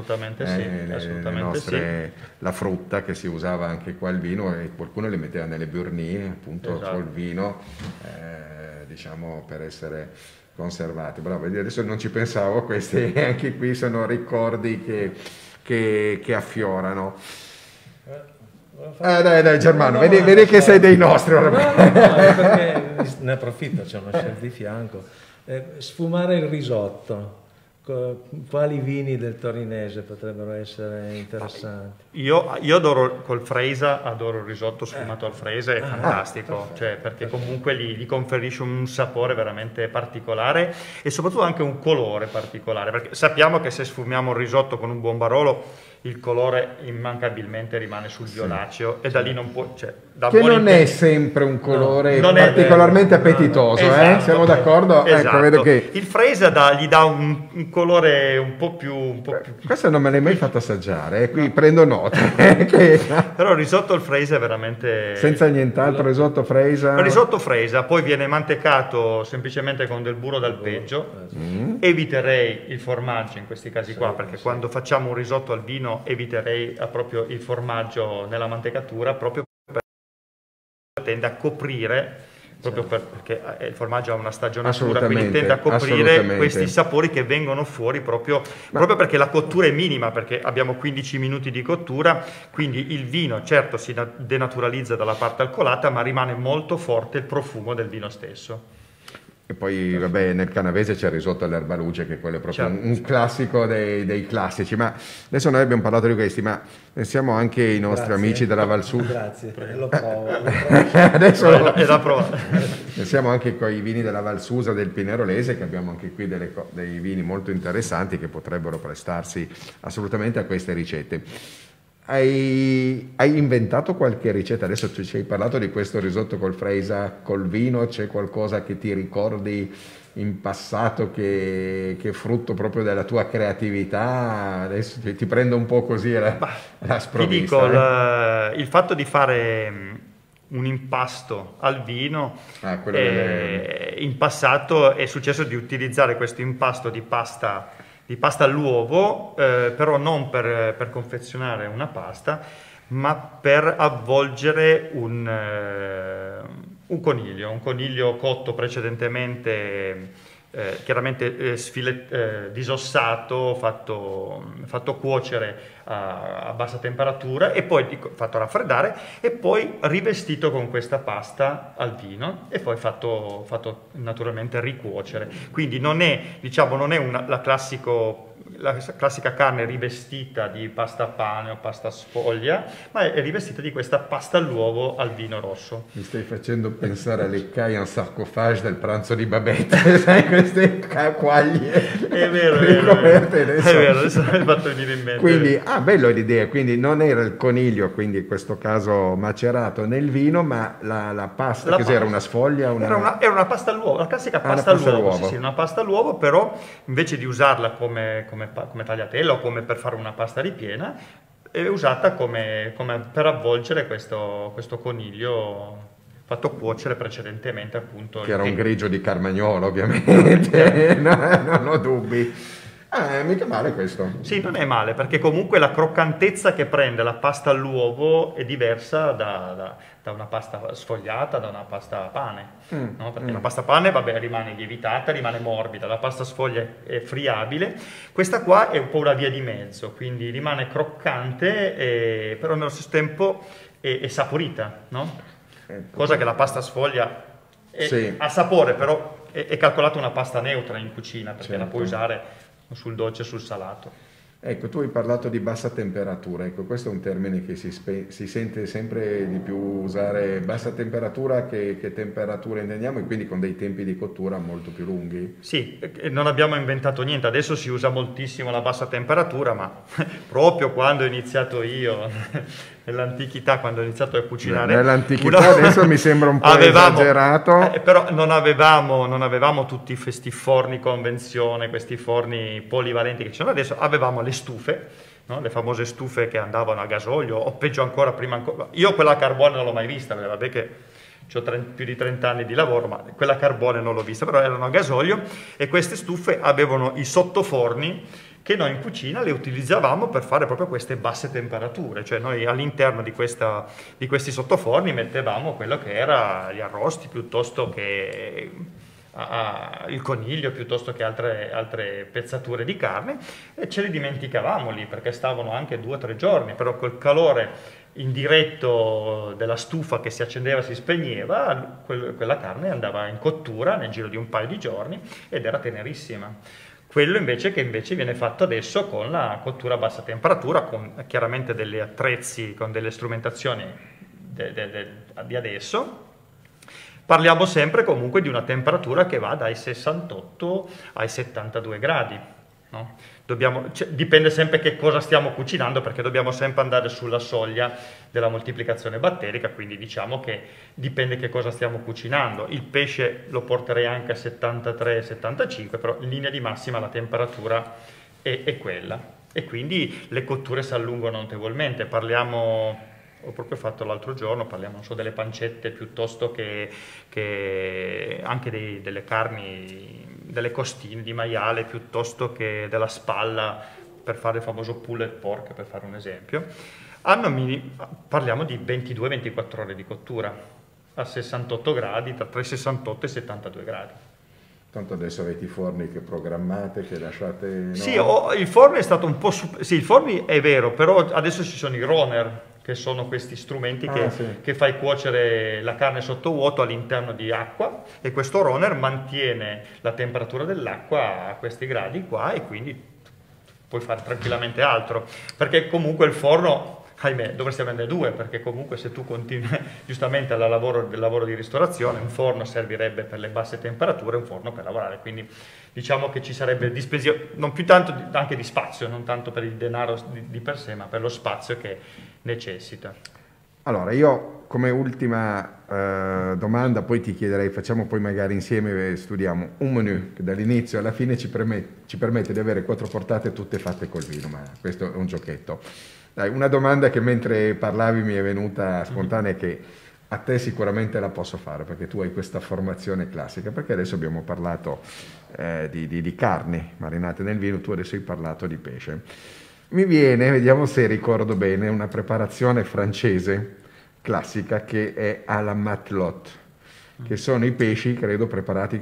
la frutta che si usava anche qua al vino, e qualcuno le metteva nelle burnie appunto col vino, diciamo, per essere conservati. Bravo, adesso non ci pensavo, questi anche qui sono ricordi che affiorano. Dai Germano, vedi che sei dei nostri ormai. Perché ne approfitto, c'è una chef di fianco. Sfumare il risotto, quali vini del torinese potrebbero essere interessanti? Io adoro col Freisa, adoro il risotto sfumato al Freisa, è fantastico, perché comunque gli conferisce un sapore veramente particolare e soprattutto anche un colore particolare, perché sappiamo che se sfumiamo il risotto con un buon Barolo il colore immancabilmente rimane sul violaceo e da lì non può... che non è sempre un colore particolarmente appetitoso, siamo d'accordo? Esatto. Ecco, vedo che... Il Freisa gli dà un colore un po' più... Questo non me l'hai mai fatto assaggiare, qui prendo nota. Però il risotto al Freisa è veramente... Senza nient'altro, risotto Freisa? Il risotto Freisa, poi viene mantecato semplicemente con del burro d'alpeggio. Eviterei il formaggio in questi casi qua, perché quando facciamo un risotto al vino eviterei proprio il formaggio nella mantecatura, proprio perché tende a coprire, proprio perché il formaggio ha una stagionatura, quindi tende a coprire questi sapori che vengono fuori proprio perché la cottura è minima, perché abbiamo 15 minuti di cottura, quindi il vino certo si denaturalizza dalla parte alcolata, ma rimane molto forte il profumo del vino stesso. E poi nel canavese c'è il risotto all'erbaluce, che quello è proprio un classico dei classici. Ma adesso noi abbiamo parlato di questi, ma pensiamo anche ai nostri amici della Val Susa. Grazie, lo provo. Adesso è da provare. Pensiamo anche con i vini della Val Susa, del Pinerolese, che abbiamo anche qui dei vini molto interessanti che potrebbero prestarsi assolutamente a queste ricette. Hai inventato qualche ricetta? Adesso ci hai parlato di questo risotto col Freisa, col vino, c'è qualcosa che ti ricordi in passato che è frutto proprio della tua creatività? Adesso ti prendo un po' così la sprovvista. Ti dico, il fatto di fare un impasto al vino, in passato è successo di utilizzare questo impasto di pasta all'uovo, però non per confezionare una pasta, ma per avvolgere un coniglio cotto precedentemente, chiaramente disossato, fatto cuocere a bassa temperatura e poi fatto raffreddare e poi rivestito con questa pasta al vino e poi fatto naturalmente ricuocere. Quindi non è la classica carne rivestita di pasta pane o pasta sfoglia, ma è rivestita di questa pasta all'uovo al vino rosso. Mi stai facendo pensare alle caille en sarcophage del pranzo di Babette, sai, queste quaglie. È vero, adesso mi hai fatto venire in mente. Quindi, bello l'idea, quindi non era il coniglio, quindi in questo caso macerato nel vino, ma la pasta, cos'era, una sfoglia? Era una pasta all'uovo, la classica pasta all'uovo. Sì, una pasta all'uovo, però invece di usarla come tagliatella o come per fare una pasta ripiena, è usata come per avvolgere questo coniglio fatto cuocere precedentemente, appunto. Che era un grigio di Carmagnolo, ovviamente, non ho dubbi. Mica male questo. Sì, non è male, perché comunque la croccantezza che prende la pasta all'uovo è diversa da una pasta sfogliata, da una pasta pane, no? Perché la pasta pane, rimane lievitata, rimane morbida, la pasta sfoglia è friabile, questa qua è un po' una via di mezzo, quindi rimane croccante, però nello stesso tempo è saporita, no? Cosa che la pasta sfoglia ha sapore, però è calcolata una pasta neutra in cucina, perché la puoi usare sul dolce e sul salato. Ecco, tu hai parlato di bassa temperatura, ecco, questo è un termine che si sente sempre di più usare, bassa temperatura, che temperatura intendiamo, e quindi con dei tempi di cottura molto più lunghi. Sì, non abbiamo inventato niente, adesso si usa moltissimo la bassa temperatura, ma proprio quando ho iniziato io, nell'antichità, quando ho iniziato a cucinare... Nell'antichità adesso mi sembra un po' esagerato. Però non avevamo tutti questi forni convenzione, questi forni polivalenti che ci sono adesso, avevamo le stufe, no? Le famose stufe che andavano a gasolio, o peggio ancora, io quella a carbone non l'ho mai vista, vabbè che ho più di 30 anni di lavoro, ma quella a carbone non l'ho vista, però erano a gasolio, e queste stufe avevano i sottoforni che noi in cucina le utilizzavamo per fare proprio queste basse temperature, cioè noi all'interno di questi sottoforni mettevamo quello che era gli arrosti, piuttosto che il coniglio, piuttosto che altre pezzature di carne, e ce li dimenticavamo lì perché stavano anche 2 o 3 giorni, però col calore indiretto della stufa che si accendeva e si spegneva, quella carne andava in cottura nel giro di un paio di giorni ed era tenerissima. Quello invece viene fatto adesso con la cottura a bassa temperatura, con chiaramente degli attrezzi, con delle strumentazioni di adesso. Parliamo sempre comunque di una temperatura che va dai 68 ai 72 gradi. No? Dipende sempre che cosa stiamo cucinando, perché dobbiamo sempre andare sulla soglia della moltiplicazione batterica, quindi diciamo che dipende che cosa stiamo cucinando. Il pesce lo porterei anche a 73-75, però in linea di massima la temperatura è quella. E quindi le cotture si allungano notevolmente. Ho proprio fatto l'altro giorno, parliamo delle pancette piuttosto che anche delle carni, delle costine di maiale, piuttosto che della spalla, per fare il famoso pulled pork, per fare un esempio. Parliamo di 22-24 ore di cottura a 68 gradi, tra i 68 e i 72 gradi. Tanto adesso avete i forni che programmate, che lasciate... No? Sì, il forno è stato un po'... Sì, il forno è vero, però adesso ci sono i roner, che sono questi strumenti che fai cuocere la carne sotto vuoto all'interno di acqua, e questo roner mantiene la temperatura dell'acqua a questi gradi qua, e quindi puoi fare tranquillamente altro, perché comunque il forno, ahimè, dovresti averne 2, perché comunque se tu continui giustamente al lavoro di ristorazione, un forno servirebbe per le basse temperature, un forno per lavorare, quindi diciamo che ci sarebbe dispendio non più tanto anche di spazio, non tanto per il denaro di per sé, ma per lo spazio che necessita. Allora, io come ultima domanda poi ti chiederei, facciamo poi magari insieme, studiamo un menù che dall'inizio alla fine ci permette di avere 4 portate tutte fatte col vino, ma questo è un giochetto. Dai, una domanda che mentre parlavi mi è venuta spontanea, che a te sicuramente la posso fare, perché tu hai questa formazione classica, perché adesso abbiamo parlato di carni marinate nel vino, tu adesso hai parlato di pesce. Mi viene, vediamo se ricordo bene, una preparazione francese classica che è à la matelotte, che sono i pesci, credo, preparati,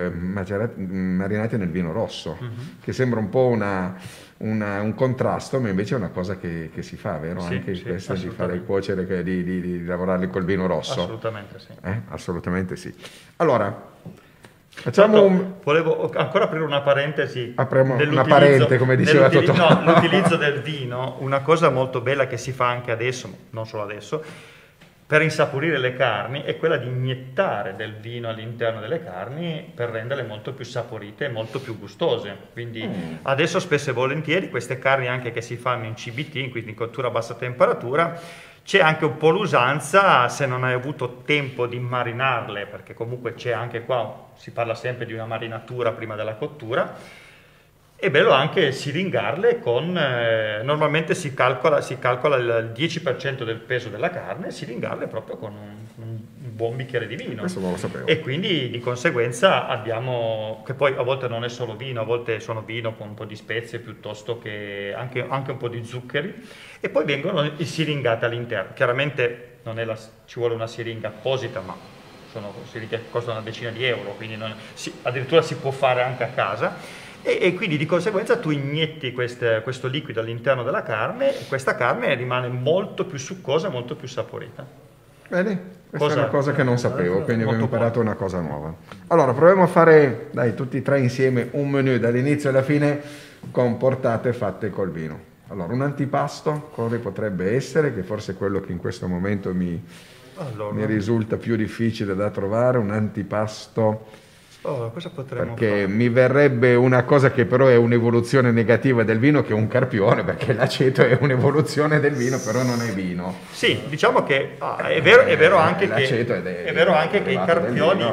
marinati nel vino rosso, che sembra un po' un contrasto, ma invece è una cosa che si fa, vero? Sì, anche sì, questa di fare cuocere, di lavorarli col vino rosso. Assolutamente sì. Assolutamente sì. Allora, facciamo volevo ancora aprire una parentesi. Apriamo una parente, come diceva Totò. No, l'utilizzo del vino, una cosa molto bella che si fa anche adesso, non solo adesso, per insaporire le carni, è quella di iniettare del vino all'interno delle carni per renderle molto più saporite e molto più gustose. Quindi adesso spesso e volentieri queste carni anche che si fanno in CBT, quindi in cottura a bassa temperatura, c'è anche un po' l'usanza, se non hai avuto tempo di marinarle, perché comunque c'è anche qua, si parla sempre di una marinatura prima della cottura, è bello anche siringarle con, normalmente si calcola il 10% del peso della carne, siringarle proprio con un buon bicchiere di vino. Questo non lo sapevo. E quindi di conseguenza abbiamo, che poi a volte non è solo vino, a volte sono vino con un po' di spezie piuttosto che anche un po' di zuccheri, e poi vengono siringate all'interno. Chiaramente ci vuole una siringa apposita, ma sono siringhe che costano una decina di euro, quindi addirittura si può fare anche a casa. E quindi di conseguenza tu inietti questo liquido all'interno della carne, e questa carne rimane molto più succosa, molto più saporita. Bene, questa è una cosa che non sapevo, quindi abbiamo imparato buono. una cosa nuova. Allora, proviamo a fare, dai, tutti e tre insieme un menù dall'inizio alla fine, con portate fatte col vino. Allora, un antipasto, cosa potrebbe essere, che forse è quello che in questo momento mi risulta più difficile da trovare, un antipasto... cosa potremmo perché fare? mi verrebbe una cosa che però è un'evoluzione negativa del vino, che è un carpione, perché l'aceto è un'evoluzione del vino, però non è vino. Sì, diciamo che è vero anche che i carpioni,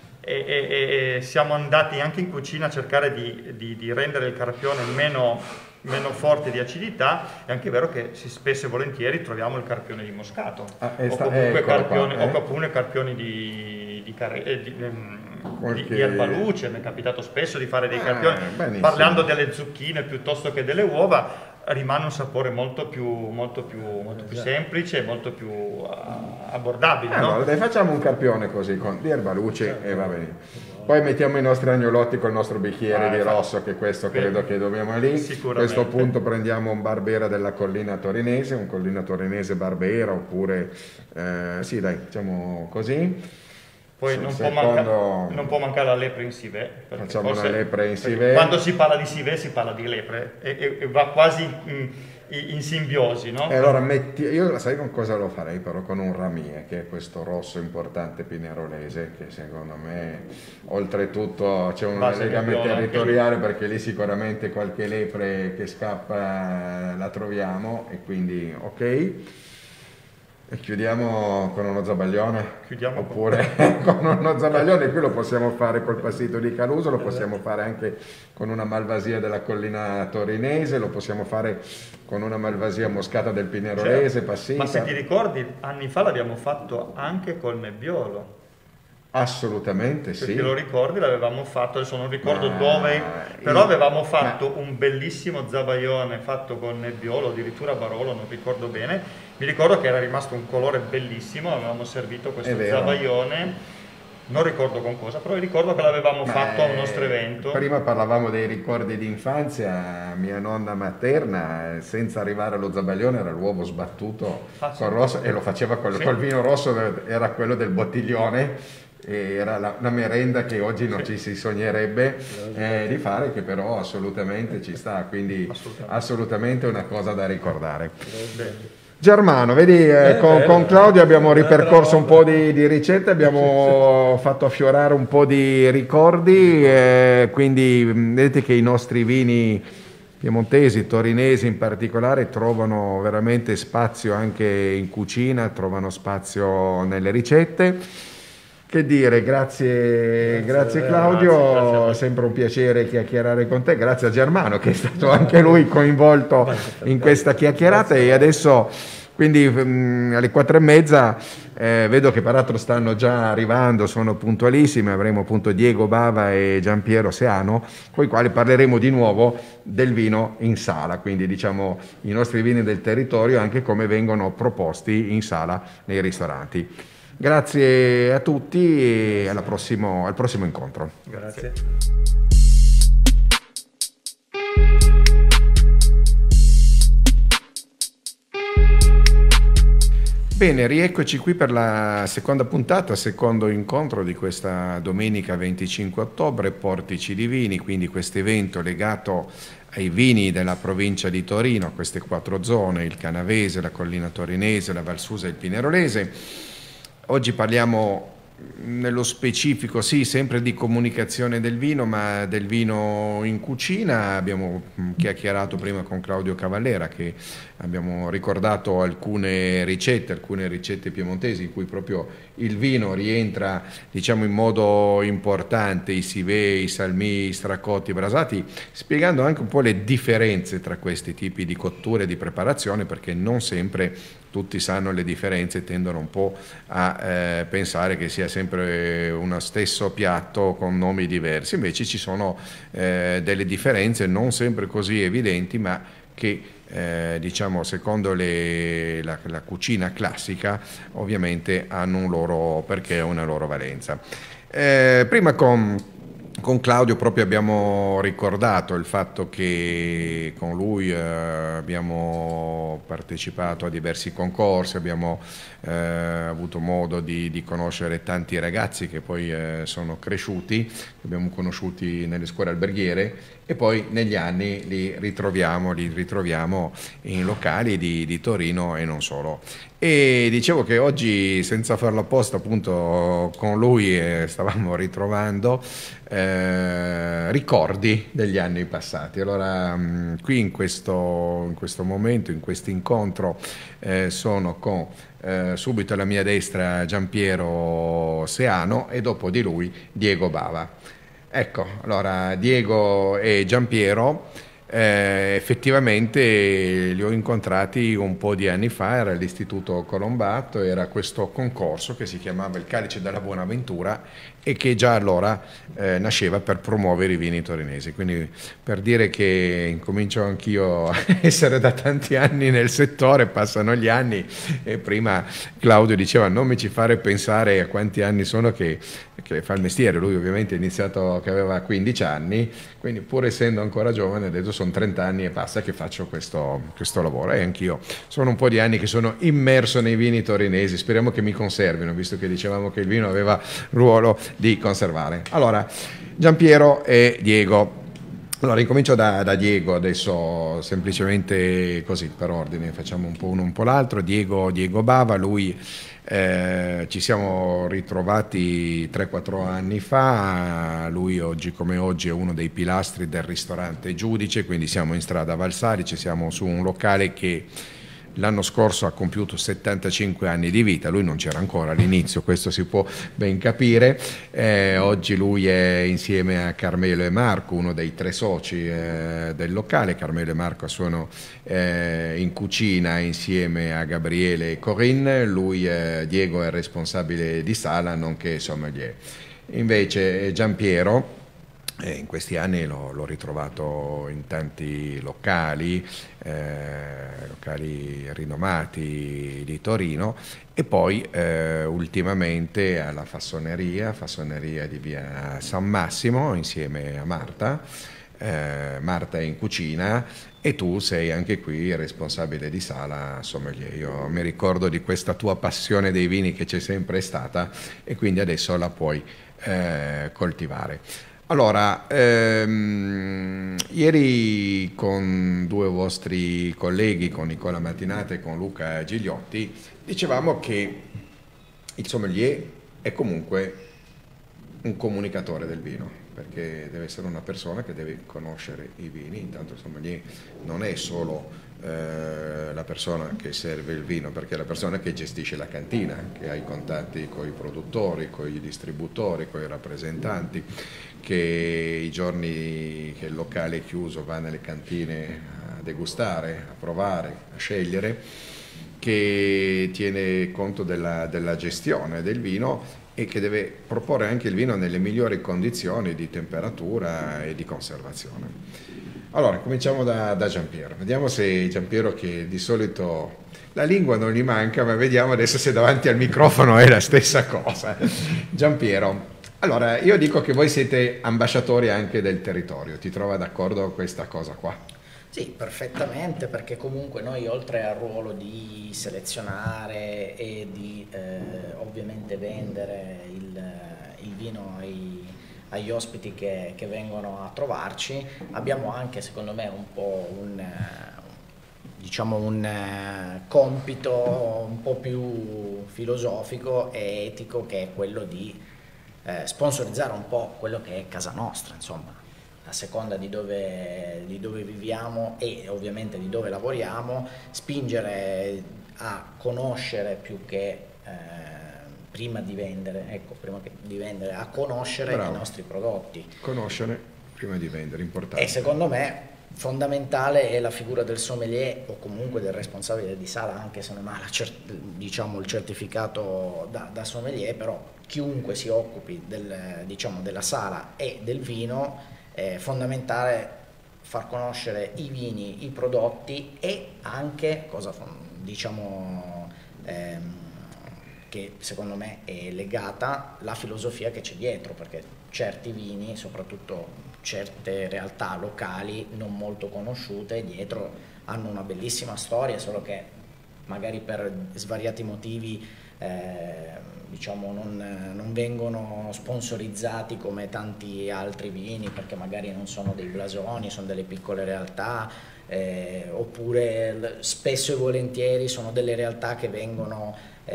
siamo andati anche in cucina a cercare di rendere il carpione meno forte di acidità. È anche vero che spesso e volentieri troviamo il carpione di moscato, o comunque carpioni di erbaluce. Mi è capitato spesso di fare dei carpioni, parlando delle zucchine piuttosto che delle uova. Rimane un sapore molto più semplice, molto più abbordabile. Allora, no? dai, facciamo un carpione così di erbaluce e va bene. Poi mettiamo i nostri agnolotti col nostro bicchiere di rosso, che questo credo che dobbiamo lì. A questo punto prendiamo un Barbera della Collina Torinese, un Collina Torinese Barbera, oppure sì, dai, facciamo così. Poi non può mancare la lepre in Sivé. Facciamo una lepre in Sivé. Quando si parla di Sivé si parla di lepre e va quasi in simbiosi, no? E allora io sai con cosa lo farei, però con un Ramie, che è questo rosso importante pinerolese, che secondo me oltretutto c'è un legame territoriale, perché lì sicuramente qualche lepre che scappa la troviamo, e quindi ok. E chiudiamo con uno zabaglione, oppure con uno zabaglione. Qui lo possiamo fare col passito di Caruso, lo possiamo fare anche con una malvasia della Collina Torinese, lo possiamo fare con una malvasia moscata del Pinerolese, passita. Ma se ti ricordi, anni fa l'abbiamo fatto anche col Nebbiolo. Assolutamente sì. Perché lo ricordi, l'avevamo fatto, adesso non ricordo dove, però avevamo fatto un bellissimo zabaione fatto con Nebbiolo, addirittura Barolo, non ricordo bene. Mi ricordo che era rimasto un colore bellissimo, avevamo servito questo zabaione, non ricordo con cosa, però ricordo che l'avevamo fatto a un nostro evento. Prima parlavamo dei ricordi di infanzia, mia nonna materna, senza arrivare allo zabaglione, era l'uovo sbattuto col rosso, e lo faceva col vino rosso, era quello del bottiglione. Era la merenda che oggi non ci si sognerebbe di fare, che però assolutamente ci sta, quindi assolutamente una cosa da ricordare. Germano, vedi, con Claudio abbiamo ripercorso un po' di ricette, abbiamo fatto affiorare un po' di ricordi, quindi vedete che i nostri vini piemontesi, torinesi in particolare, trovano veramente spazio anche in cucina, trovano spazio nelle ricette. Che dire, grazie Claudio, grazie, sempre un piacere chiacchierare con te, grazie a Germano che è stato anche lui coinvolto in questa chiacchierata, e adesso quindi alle 4:30 vedo che peraltro stanno già arrivando, sono puntualissimi, avremo appunto Diego Bava e Giampiero Seano, con i quali parleremo di nuovo del vino in sala, quindi diciamo i nostri vini del territorio, anche come vengono proposti in sala nei ristoranti. Grazie a tutti e al prossimo incontro. Grazie. Bene, rieccoci qui per la seconda puntata, secondo incontro di questa domenica 25 ottobre, Portici di Vini, quindi questo evento legato ai vini della provincia di Torino, queste 4 zone, il Canavese, la Collina Torinese, la Valsusa e il Pinerolese. Oggi parliamo nello specifico, sì, sempre di comunicazione del vino, ma del vino in cucina. Abbiamo chiacchierato prima con Claudio Cavallera, che abbiamo ricordato alcune ricette piemontesi in cui proprio il vino rientra, diciamo, in modo importante, i Sivé, i salmì, i stracotti, i brasati, spiegando anche un po' le differenze tra questi tipi di cotture e di preparazione, perché non sempre tutti sanno le differenze, tendono un po' a pensare che sia sempre uno stesso piatto con nomi diversi. Invece ci sono delle differenze non sempre così evidenti, ma che diciamo secondo la cucina classica ovviamente hanno un loro perché e una loro valenza. Prima con con Claudio proprio abbiamo ricordato il fatto che con lui abbiamo partecipato a diversi concorsi, abbiamo avuto modo di conoscere tanti ragazzi che poi sono cresciuti, che abbiamo conosciuti nelle scuole alberghiere, e poi negli anni li ritroviamo in locali di Torino e non solo. E dicevo che oggi, senza farlo apposta, appunto con lui stavamo ritrovando ricordi degli anni passati. Allora qui in questo momento, in questo incontro, sono con subito alla mia destra Giampiero Seano e dopo di lui Diego Bava. Ecco, allora Diego e Giampiero effettivamente li ho incontrati un po' di anni fa, era all'Istituto Colombato, era questo concorso che si chiamava il Calice della Buonaventura e che già allora nasceva per promuovere i vini torinesi. Quindi per dire che incomincio anch'io a essere da tanti anni nel settore, passano gli anni, e prima Claudio diceva non mi ci fare pensare a quanti anni sono che fa il mestiere. Lui ovviamente ha iniziato che aveva 15 anni, quindi pur essendo ancora giovane ha detto sono 30 anni e passa che faccio questo lavoro, e anch'io sono un po' di anni che sono immerso nei vini torinesi, speriamo che mi conservino, visto che dicevamo che il vino aveva ruolo di conservare. Allora, Giampiero e Diego. Allora, incomincio da Diego adesso, semplicemente così per ordine, facciamo un po' uno un po' l'altro. Diego Bava, lui ci siamo ritrovati 3-4 anni fa, lui oggi come oggi è uno dei pilastri del ristorante Giudice, quindi siamo in strada Valsari, ci siamo su un locale che l'anno scorso ha compiuto 75 anni di vita, lui non c'era ancora all'inizio, questo si può ben capire. Oggi lui è insieme a Carmelo e Marco, uno dei 3 soci del locale. Carmelo e Marco sono in cucina insieme a Gabriele e Corinne, lui Diego è responsabile di sala nonché sommelier. Invece Giampiero, in questi anni l'ho ritrovato in tanti locali rinomati di Torino, e poi ultimamente alla Fassoneria di via San Massimo insieme a Marta. Marta è in cucina e tu sei anche qui responsabile di sala sommelier. Io mi ricordo di questa tua passione dei vini che c'è sempre stata e quindi adesso la puoi coltivare. Allora, ieri con 2 vostri colleghi, con Nicola Mattinata e con Luca Gigliotti, dicevamo che il sommelier è comunque un comunicatore del vino, perché deve essere una persona che deve conoscere i vini. Intanto il sommelier non è solo la persona che serve il vino, perché è la persona che gestisce la cantina, che ha i contatti con i produttori, con i distributori, con i rappresentanti, che i giorni che il locale è chiuso va nelle cantine a degustare, a provare, a scegliere, che tiene conto della gestione del vino e che deve proporre anche il vino nelle migliori condizioni di temperatura e di conservazione. Allora, cominciamo da Giampiero. Vediamo se Giampiero, che di solito la lingua non gli manca, ma vediamo adesso se davanti al microfono è la stessa cosa. Giampiero, allora io dico che voi siete ambasciatori anche del territorio, ti trova d'accordo con questa cosa qua? Sì, perfettamente, perché comunque noi, oltre al ruolo di selezionare e di ovviamente vendere il vino agli ospiti che vengono a trovarci, abbiamo anche, secondo me, un po' un compito un po' più filosofico e etico, che è quello di sponsorizzare un po' quello che è casa nostra, insomma, a seconda di dove viviamo e ovviamente di dove lavoriamo, spingere a conoscere più che prima di vendere, a conoscere i nostri prodotti. Conoscere prima di vendere, importante. E secondo me fondamentale è la figura del sommelier o comunque del responsabile di sala, anche se non ha il certificato da sommelier, però chiunque si occupi della sala e del vino è fondamentale far conoscere i vini, i prodotti e anche, che secondo me è legata alla filosofia che c'è dietro, perché certi vini, soprattutto certe realtà locali non molto conosciute, dietro hanno una bellissima storia, solo che magari per svariati motivi diciamo non vengono sponsorizzati come tanti altri vini, perché magari non sono dei blasoni, sono delle piccole realtà, oppure spesso e volentieri sono delle realtà che vengono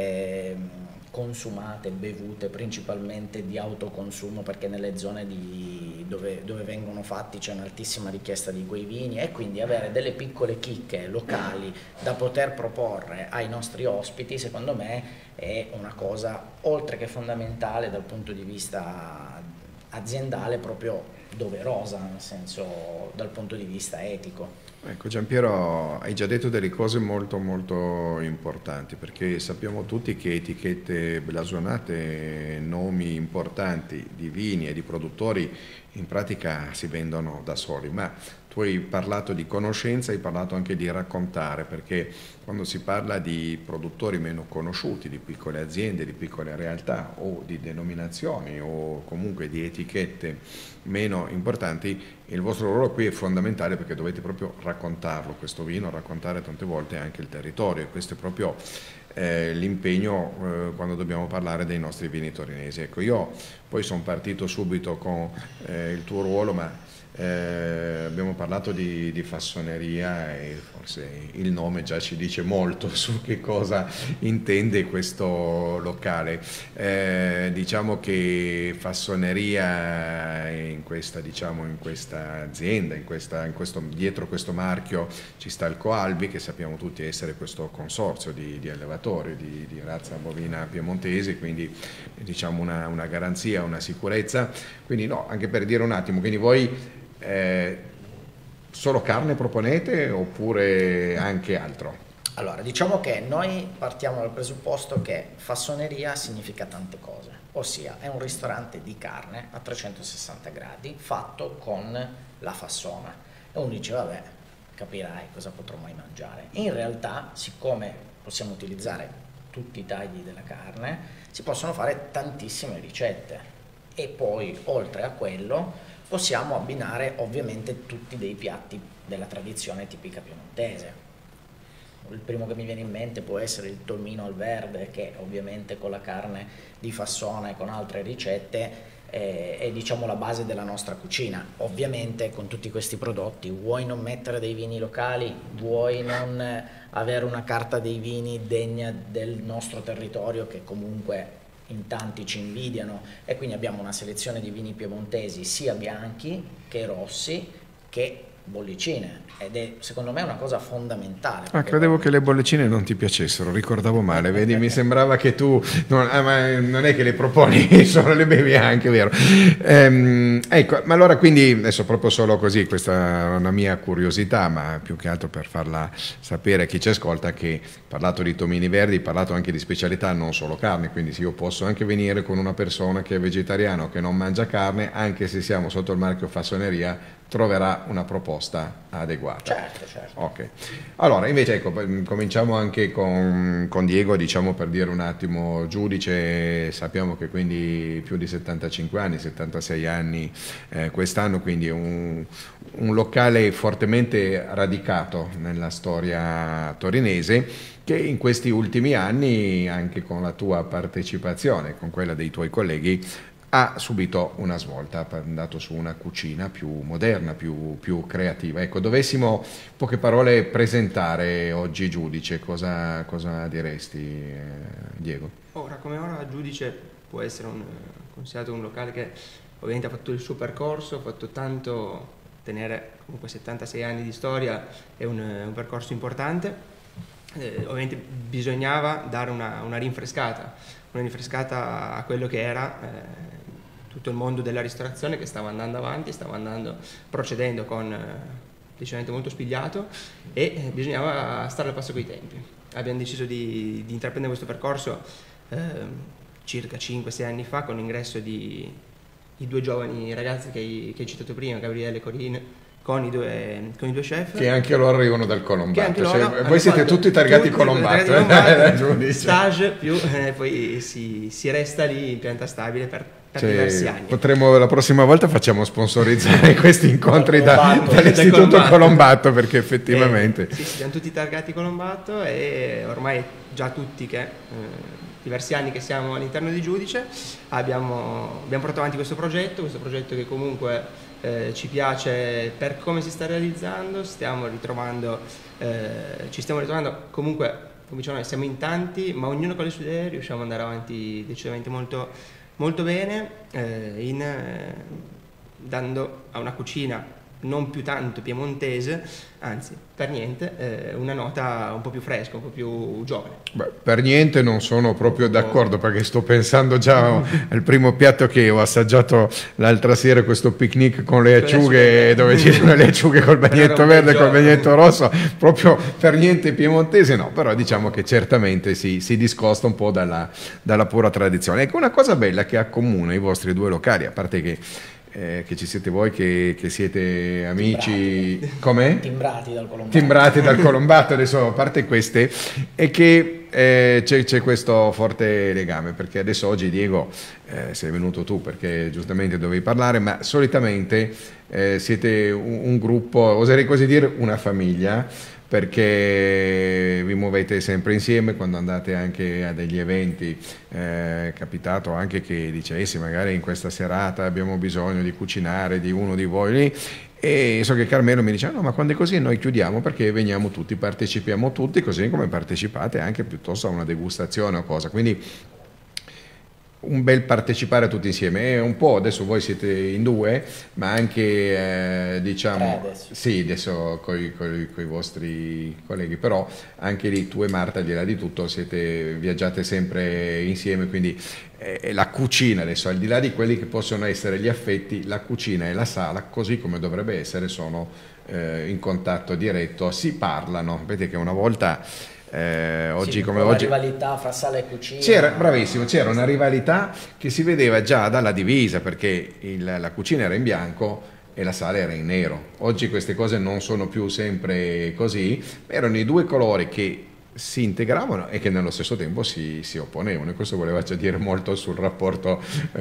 consumate, bevute principalmente di autoconsumo, perché nelle zone dove vengono fatti c'è un'altissima richiesta di quei vini, e quindi avere delle piccole chicche locali da poter proporre ai nostri ospiti, secondo me è una cosa oltre che fondamentale dal punto di vista aziendale, proprio doverosa, nel senso dal punto di vista etico. Ecco Giampiero, hai già detto delle cose molto molto importanti, perché sappiamo tutti che etichette blasonate, nomi importanti di vini e di produttori in pratica si vendono da soli, ma tu hai parlato di conoscenza, hai parlato anche di raccontare, perché quando si parla di produttori meno conosciuti, di piccole aziende, di piccole realtà o di denominazioni o comunque di etichette meno importanti, il vostro ruolo qui è fondamentale, perché dovete proprio raccontarlo questo vino, raccontare tante volte anche il territorio, e questo è proprio l'impegno quando dobbiamo parlare dei nostri vini torinesi. Ecco, io poi sono partito subito con il tuo ruolo, ma abbiamo parlato di fassoneria e forse il nome già ci dice molto su che cosa intende questo locale. Diciamo che fassoneria in questa, diciamo, in questa azienda, dietro questo marchio ci sta il Coalbi, che sappiamo tutti essere questo consorzio di allevatori di razza bovina piemontesi, quindi diciamo una garanzia, una sicurezza. Quindi no, anche per dire un attimo, quindi voi solo carne proponete oppure anche altro? Allora, diciamo che noi partiamo dal presupposto che fassoneria significa tante cose, ossia è un ristorante di carne a 360 gradi fatto con la fassona, e uno dice vabbè, capirai cosa potrò mai mangiare. In realtà, siccome possiamo utilizzare tutti i tagli della carne, si possono fare tantissime ricette, e poi oltre a quello possiamo abbinare ovviamente tutti dei piatti della tradizione tipica piemontese. Il primo che mi viene in mente può essere il tolmino al verde, che ovviamente con la carne di fassona e con altre ricette è diciamo la base della nostra cucina. Ovviamente con tutti questi prodotti vuoi non mettere dei vini locali, vuoi non avere una carta dei vini degna del nostro territorio, che comunque in tanti ci invidiano, e quindi abbiamo una selezione di vini piemontesi sia bianchi che rossi che bollicine, ed è secondo me una cosa fondamentale. Credevo che le bollicine non ti piacessero, ricordavo male, vedi, mi sembrava che tu ma non è che le proponi, solo le bevi anche, vero? Ecco, ma allora quindi adesso proprio solo così, questa è una mia curiosità, ma più che altro per farla sapere a chi ci ascolta, che hai parlato di tomini verdi, hai parlato anche di specialità, non solo carne, quindi se io posso anche venire con una persona che è vegetariano, che non mangia carne, anche se siamo sotto il marchio fassoneria, troverà una proposta adeguata. Certo. Ok. Allora, invece, ecco, cominciamo anche con Diego, diciamo, per dire un attimo, giudice, sappiamo che quindi più di 75 anni, 76 anni quest'anno, quindi un locale fortemente radicato nella storia torinese, che in questi ultimi anni, anche con la tua partecipazione, con quella dei tuoi colleghi, ha subito una svolta, è andato su una cucina più moderna, più creativa. Ecco, dovessimo, in poche parole, presentare oggi Giudice, cosa diresti, Diego? Ora come ora Giudice può essere considerato un locale che ovviamente ha fatto il suo percorso, ha fatto tanto, tenere comunque 76 anni di storia è un percorso importante, ovviamente bisognava dare una rinfrescata a quello che era tutto il mondo della ristorazione, che stava andando avanti, procedendo con decisamente molto spigliato, e bisognava stare al passo coi tempi. Abbiamo deciso di intraprendere questo percorso circa 5-6 anni fa, con l'ingresso di due giovani ragazzi che hai citato prima, Gabriele e Corinne, con i due chef. Che anche loro arrivano dal Colombato. Voi siete fatto tutti targati Colombato. Stage più poi si resta lì in pianta stabile per diversi anni. Potremmo la prossima volta facciamo sponsorizzare questi incontri dall'Istituto Colombato, perché effettivamente sì, siamo tutti targati Colombato e ormai già tutti che diversi anni che siamo all'interno di Giudice abbiamo portato avanti questo progetto che comunque ci piace per come si sta realizzando. ci stiamo ritrovando comunque, come diciamo noi, siamo in tanti, ma ognuno con le sue idee riusciamo ad andare avanti decisamente molto, molto bene, dando a una cucina non più tanto piemontese, anzi per niente, una nota un po' più fresca, un po' più giovane. Beh, per niente non sono proprio d'accordo, perché sto pensando già al primo piatto che ho assaggiato l'altra sera, questo picnic con le acciughe, dove ci sono le acciughe col bagnetto verde e col bagnetto rosso, proprio per niente piemontese, no, però diciamo che certamente si discosta un po' dalla pura tradizione. Ecco, una cosa bella che accomuna i vostri due locali, a parte che ci siete voi che siete amici, com'è? Timbrati dal Colombato, adesso a parte queste, è che c'è questo forte legame, perché adesso oggi Diego sei venuto tu perché giustamente dovevi parlare, ma solitamente siete un gruppo, oserei quasi dire una famiglia, perché vi muovete sempre insieme. Quando andate anche a degli eventi è capitato anche che dicessi magari in questa serata abbiamo bisogno di cucinare di uno di voi lì, e so che Carmelo mi dice no, ma quando è così noi chiudiamo perché veniamo tutti, partecipiamo tutti, così come partecipate anche piuttosto a una degustazione o cosa, quindi un bel partecipare tutti insieme. È un po', adesso voi siete in due, ma anche diciamo adesso. Sì, adesso coi vostri colleghi, però anche lì tu e Marta, al di là di tutto, viaggiate sempre insieme, quindi la cucina adesso, al di là di quelli che possono essere gli affetti, la cucina e la sala, così come dovrebbe essere, sono in contatto diretto, si parlano. Vedete che una volta oggi come oggi la rivalità fra sala e cucina, c'era una rivalità che si vedeva già dalla divisa, perché la cucina era in bianco e la sala era in nero. Oggi queste cose non sono più sempre così, erano i due colori che si integravano e che nello stesso tempo si opponevano, e questo voleva già dire molto sul rapporto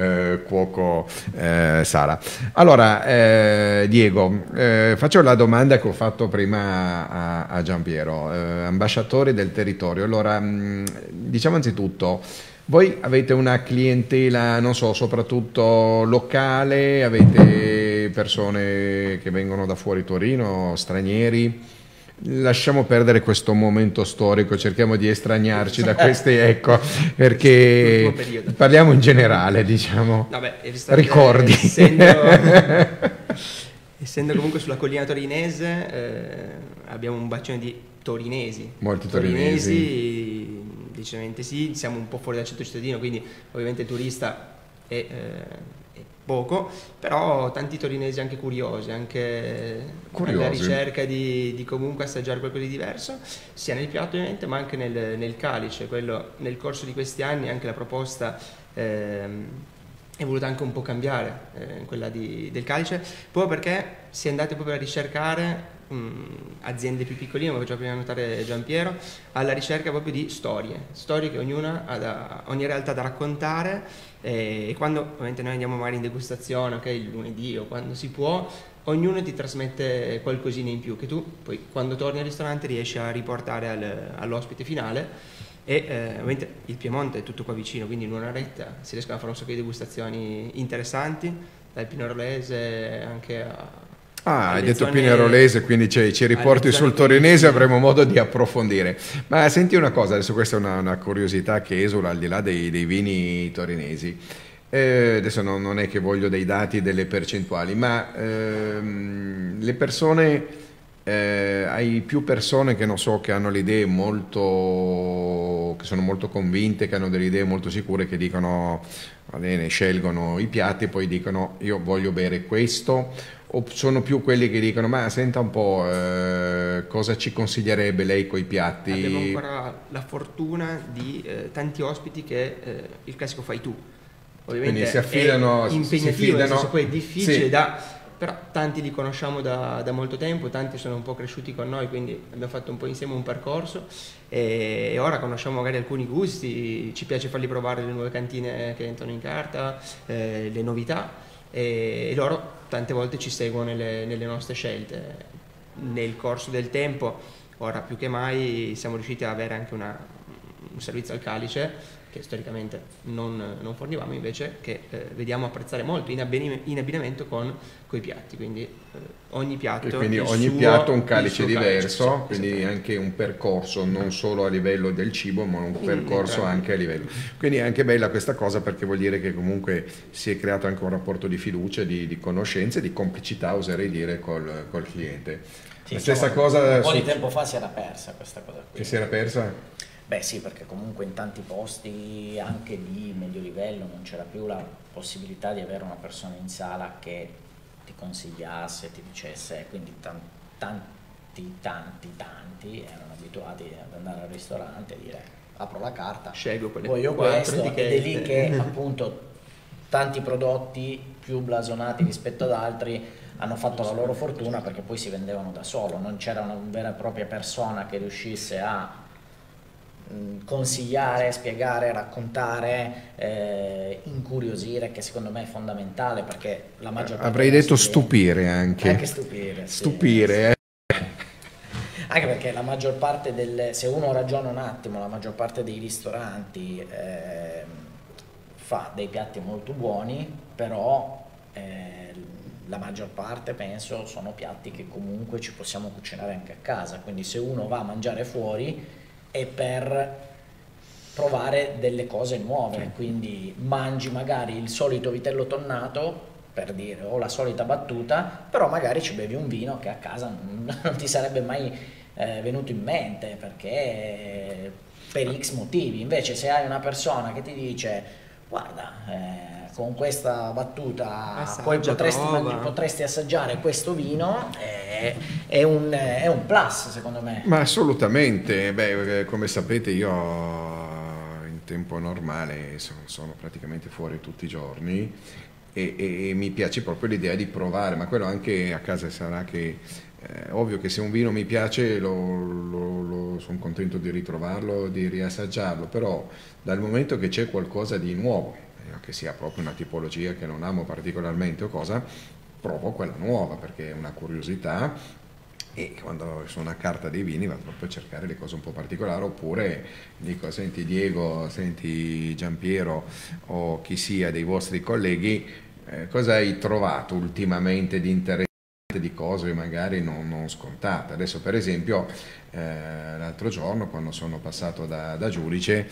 cuoco-sala. Allora Diego, faccio la domanda che ho fatto prima a Giampiero, ambasciatore del territorio. Allora diciamo anzitutto, voi avete una clientela, non so, soprattutto locale, avete persone che vengono da fuori Torino, stranieri? Lasciamo perdere questo momento storico, cerchiamo di estraniarci da questi, ecco, perché parliamo in generale, diciamo. Ricordi. Essendo comunque sulla collina torinese, abbiamo un bacino di torinesi. Molti torinesi. Decisamente sì, siamo un po' fuori dal centro cittadino, quindi ovviamente il turista è poco, però tanti torinesi anche curiosi, anche alla ricerca di comunque assaggiare qualcosa di diverso, sia nel piatto ovviamente, ma anche nel calice. Quello, nel corso di questi anni anche la proposta è voluta anche un po' cambiare, quella del calice, proprio perché si è andati proprio a ricercare aziende più piccoline, come faceva prima notare Giampiero, alla ricerca proprio di storie che ognuna ha ogni realtà da raccontare, e quando ovviamente noi andiamo magari in degustazione, ok, il lunedì o quando si può, ognuno ti trasmette qualcosina in più che tu poi quando torni al ristorante riesci a riportare all'ospite finale. E ovviamente il Piemonte è tutto qua vicino, quindi in un'oretta si riescono a fare un sacco di degustazioni interessanti, dal Pinerolese anche a hai detto Pinerolese, quindi ci riporti sul torinese, avremo modo di approfondire. Ma senti una cosa, adesso questa è una curiosità che esula al di là dei vini torinesi. Adesso non è che voglio dei dati, delle percentuali, ma le persone, hai più persone che non so, che hanno le idee che sono molto convinte, che hanno delle idee molto sicure, che dicono va bene, scelgono i piatti e poi dicono io voglio bere questo, o sono più quelli che dicono ma senta un po', cosa ci consiglierebbe lei coi piatti? Abbiamo ancora la fortuna di tanti ospiti che il classico fai tu, ovviamente quindi si affidano, è impegnativo, nel senso poi è difficile da però tanti li conosciamo da molto tempo, tanti sono un po' cresciuti con noi, quindi abbiamo fatto un po' insieme un percorso e ora conosciamo magari alcuni gusti, ci piace farli provare le nuove cantine che entrano in carta, le novità, e loro tante volte ci seguono nelle nostre scelte. Nel corso del tempo, ora più che mai, siamo riusciti ad avere anche un servizio al calice che storicamente non fornivamo, invece che vediamo apprezzare molto in abbinamento con i piatti, quindi ogni piatto, e quindi ogni piatto un calice diverso, calice, quindi anche un percorso non solo a livello del cibo, ma un percorso anche a livello. Quindi è anche bella questa cosa, perché vuol dire che comunque si è creato anche un rapporto di fiducia, di conoscenza e di complicità, oserei dire, col cliente. Sì, la stessa diciamo, cosa un po' di tempo fa si era persa questa cosa qui. Che si era persa? Beh sì, perché comunque in tanti posti anche di medio livello non c'era più la possibilità di avere una persona in sala che ti consigliasse, ti dicesse, quindi tanti erano abituati ad andare al ristorante e dire apro la carta, scelgo voglio questo, ed è lì che appunto tanti prodotti più blasonati rispetto ad altri hanno fatto la loro fortuna, perché poi si vendevano da solo, non c'era una vera e propria persona che riuscisse a consigliare, spiegare, raccontare, incuriosire, che secondo me è fondamentale, perché la maggior parte avrei detto stupire anche stupire, sì. Stupire, anche perché la maggior parte se uno ragiona un attimo, la maggior parte dei ristoranti fa dei piatti molto buoni, però la maggior parte, penso, sono piatti che comunque ci possiamo cucinare anche a casa, quindi se uno va a mangiare fuori è per provare delle cose nuove, quindi mangi magari il solito vitello tonnato, per dire, o la solita battuta, però magari ci bevi un vino che a casa non ti sarebbe mai venuto in mente, perché per X motivi. Invece se hai una persona che ti dice guarda, con questa battuta poi potresti assaggiare questo vino, è un plus secondo me. Ma assolutamente. Beh, come sapete io in tempo normale sono praticamente fuori tutti i giorni e mi piace proprio l'idea di provare, ma quello anche a casa sarà che ovvio che se un vino mi piace sono contento di ritrovarlo, di riassaggiarlo, però dal momento che c'è qualcosa di nuovo, che sia proprio una tipologia che non amo particolarmente o cosa, provo quella nuova perché è una curiosità, e quando sono a carta dei vini vado proprio a cercare le cose un po' particolari, oppure dico senti Diego, senti Giampiero o chi sia dei vostri colleghi, cosa hai trovato ultimamente di interessante, di cose magari non scontate. Adesso per esempio l'altro giorno quando sono passato da giudice,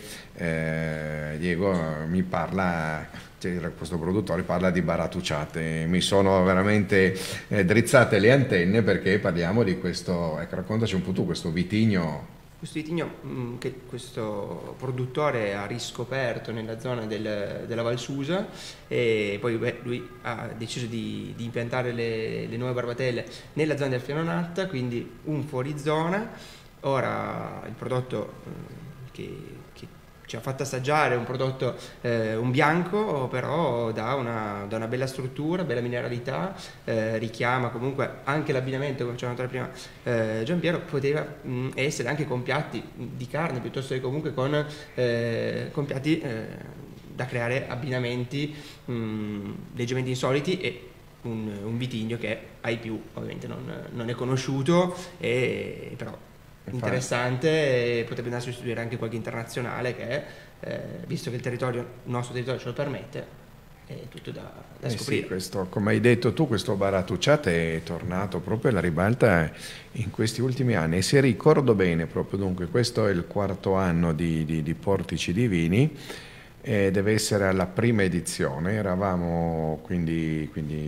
Diego mi parla, questo produttore parla di baratucciate, mi sono veramente drizzate le antenne, perché parliamo di questo, ecco, raccontaci un po' tu questo vitigno. Questo vitigno che questo produttore ha riscoperto nella zona della Val Susa, e poi lui ha deciso di impiantare le nuove barbatelle nella zona del Fianonatta, quindi un fuorizona. Ora il prodotto che ci ha fatto assaggiare è un prodotto, un bianco, però da una bella struttura, bella mineralità, richiama comunque anche l'abbinamento, come ci ha notato prima Giampiero, poteva essere anche con piatti di carne, piuttosto che comunque con piatti da creare abbinamenti leggermente insoliti, e un vitigno che ai più ovviamente non è conosciuto, però interessante, potrebbe andare a sostituire anche qualche internazionale che visto che il nostro territorio ce lo permette, è tutto da scoprire. Sì, questo, come hai detto tu, questo baratucciate è tornato proprio alla ribalta in questi ultimi anni, e se ricordo bene proprio, dunque questo è il 4º anno di Portici di Vini, deve essere alla prima edizione, eravamo quindi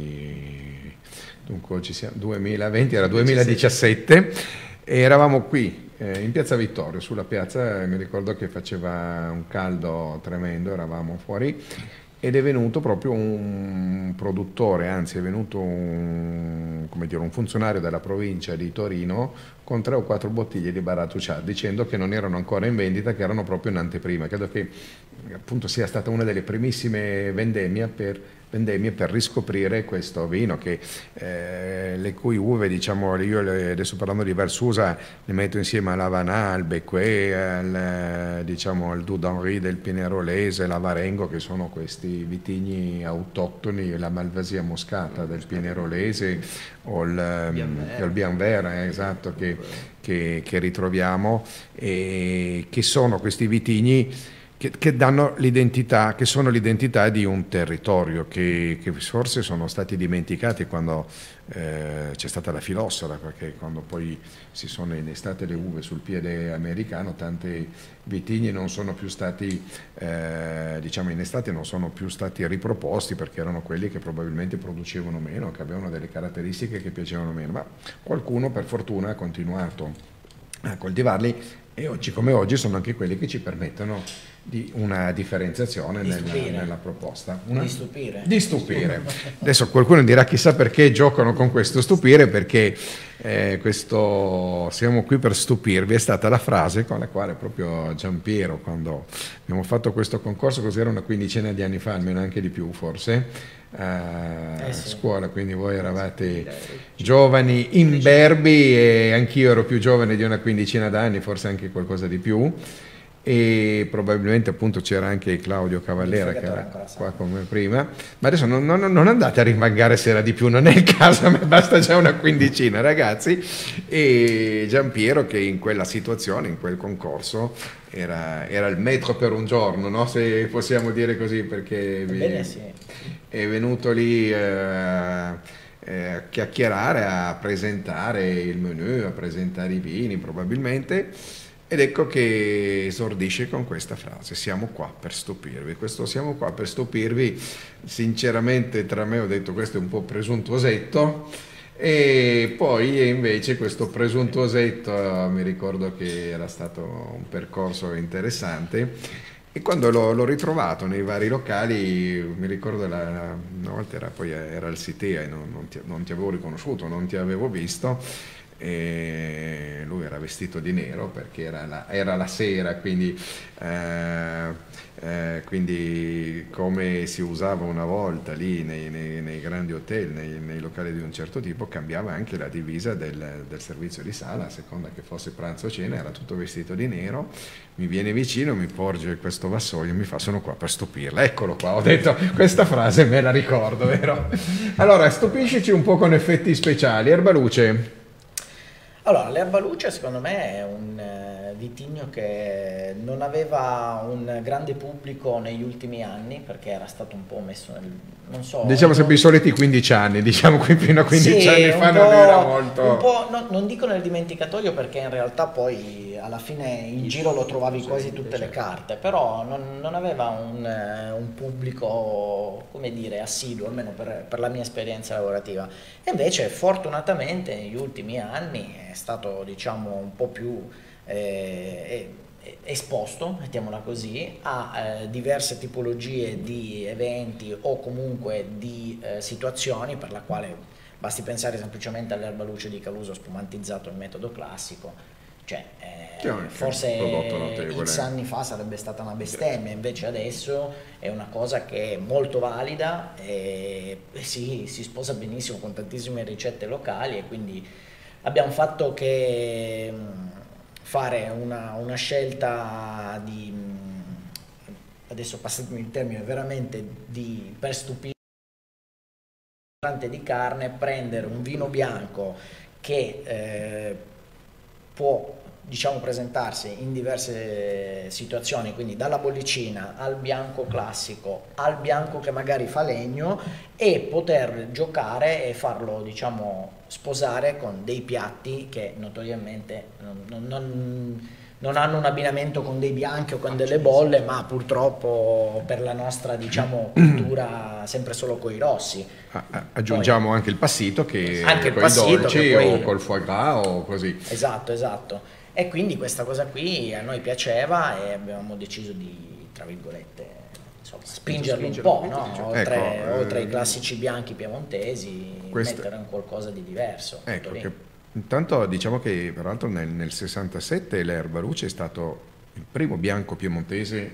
dunque oggi siamo 2020, era 2017, e eravamo qui in Piazza Vittorio, sulla piazza, mi ricordo che faceva un caldo tremendo, eravamo fuori, ed è venuto proprio un produttore, anzi è venuto un funzionario della provincia di Torino con 3 o 4 bottiglie di baratucciate, dicendo che non erano ancora in vendita, che erano proprio in anteprima. Credo che appunto sia stata una delle primissime vendemmie per vendemmie per riscoprire questo vino che le cui uve, diciamo, io adesso parlando di Versusa le metto insieme all'Havana, al Becquet, diciamo al Doux d'Henri del Pinerolese, l'Avarengo, che sono questi vitigni autoctoni, la Malvasia moscata del Pinerolese o il Bianvert, esatto, che ritroviamo, e che sono questi vitigni che danno l'identità, che sono l'identità di un territorio che forse sono stati dimenticati quando c'è stata la filossera, perché quando poi si sono innestate le uve sul piede americano, tanti vitigni non sono più stati diciamo innestati, non sono più stati riproposti, perché erano quelli che probabilmente producevano meno, che avevano delle caratteristiche che piacevano meno, ma qualcuno per fortuna ha continuato a coltivarli, e oggi come oggi sono anche quelli che ci permettono di una differenziazione nella proposta. Di stupire. Adesso qualcuno dirà chissà perché giocano con questo stupire, perché siamo qui per stupirvi, è stata la frase con la quale proprio Giampiero, quando abbiamo fatto questo concorso, cos'era una quindicina di anni fa, almeno anche di più forse, a scuola, quindi voi eravate giovani, imberbi, e anch'io ero più giovane di una quindicina d'anni, forse anche qualcosa di più, e probabilmente appunto c'era anche Claudio Cavallera che era qua con me prima, ma adesso non andate a rimangare se era di più, non è il caso, a me basta già una quindicina, ragazzi. E Giampiero, che in quella situazione, in quel concorso, era il metro per un giorno, no? Se possiamo dire così, perché è venuto lì a chiacchierare, a presentare il menù, a presentare i vini probabilmente. Ed ecco che esordisce con questa frase: siamo qua per stupirvi. Questo siamo qua per stupirvi, sinceramente tra me ho detto questo è un po' presuntuosetto, e poi invece questo presuntuosetto mi ricordo che era stato un percorso interessante, e quando l'ho ritrovato nei vari locali, mi ricordo una volta era al Sitea e non ti avevo riconosciuto, non ti avevo visto, e lui era vestito di nero perché era la sera, quindi come si usava una volta lì nei grandi hotel, nei locali di un certo tipo, cambiava anche la divisa del servizio di sala, a seconda che fosse pranzo o cena, era tutto vestito di nero. Mi viene vicino, mi porge questo vassoio e mi fa: sono qua per stupirla. Eccolo qua, ho detto questa frase me la ricordo, vero? Allora stupiscici un po' con effetti speciali. Erbaluce. Allora, l'Erbaluce secondo me è un vitigno che non aveva un grande pubblico negli ultimi anni, perché era stato un po' messo nel... non so... Diciamo sempre i soliti 15 anni, diciamo qui fino a 15 anni fa non era molto... Un po', non dico nel dimenticatoio, perché in realtà poi alla fine in giro lo trovavi quasi tutte le carte, però non aveva un pubblico, come dire, assiduo, almeno per la mia esperienza lavorativa. E invece fortunatamente negli ultimi anni è stato, diciamo, un po' più esposto, mettiamola così, a diverse tipologie di eventi o comunque di situazioni, per la quale basti pensare semplicemente all'Erbaluce di Caluso spumantizzato in metodo classico, cioè forse X anni fa sarebbe stata una bestemmia, invece adesso è una cosa che è molto valida e si sposa benissimo con tantissime ricette locali, e quindi abbiamo fatto che fare una scelta di, adesso passatemi il termine, veramente per stupire di carne, prendere un vino bianco che può, diciamo, presentarsi in diverse situazioni, quindi dalla bollicina al bianco classico al bianco che magari fa legno, e poter giocare e farlo, diciamo, sposare con dei piatti che notoriamente non hanno un abbinamento con dei bianchi o con delle bolle, ma purtroppo per la nostra, diciamo, cultura sempre solo coi rossi. Aggiungiamo poi anche il passito, che anche con i dolci poi... o col foie gras o così. Esatto. E quindi questa cosa qui a noi piaceva e abbiamo deciso di, tra virgolette, insomma, spingerlo un po', no? Oltre ai classici bianchi piemontesi, mettere un qualcosa di diverso. Ecco, che intanto diciamo che peraltro nel 67 l'Erbaluce è stato il primo bianco piemontese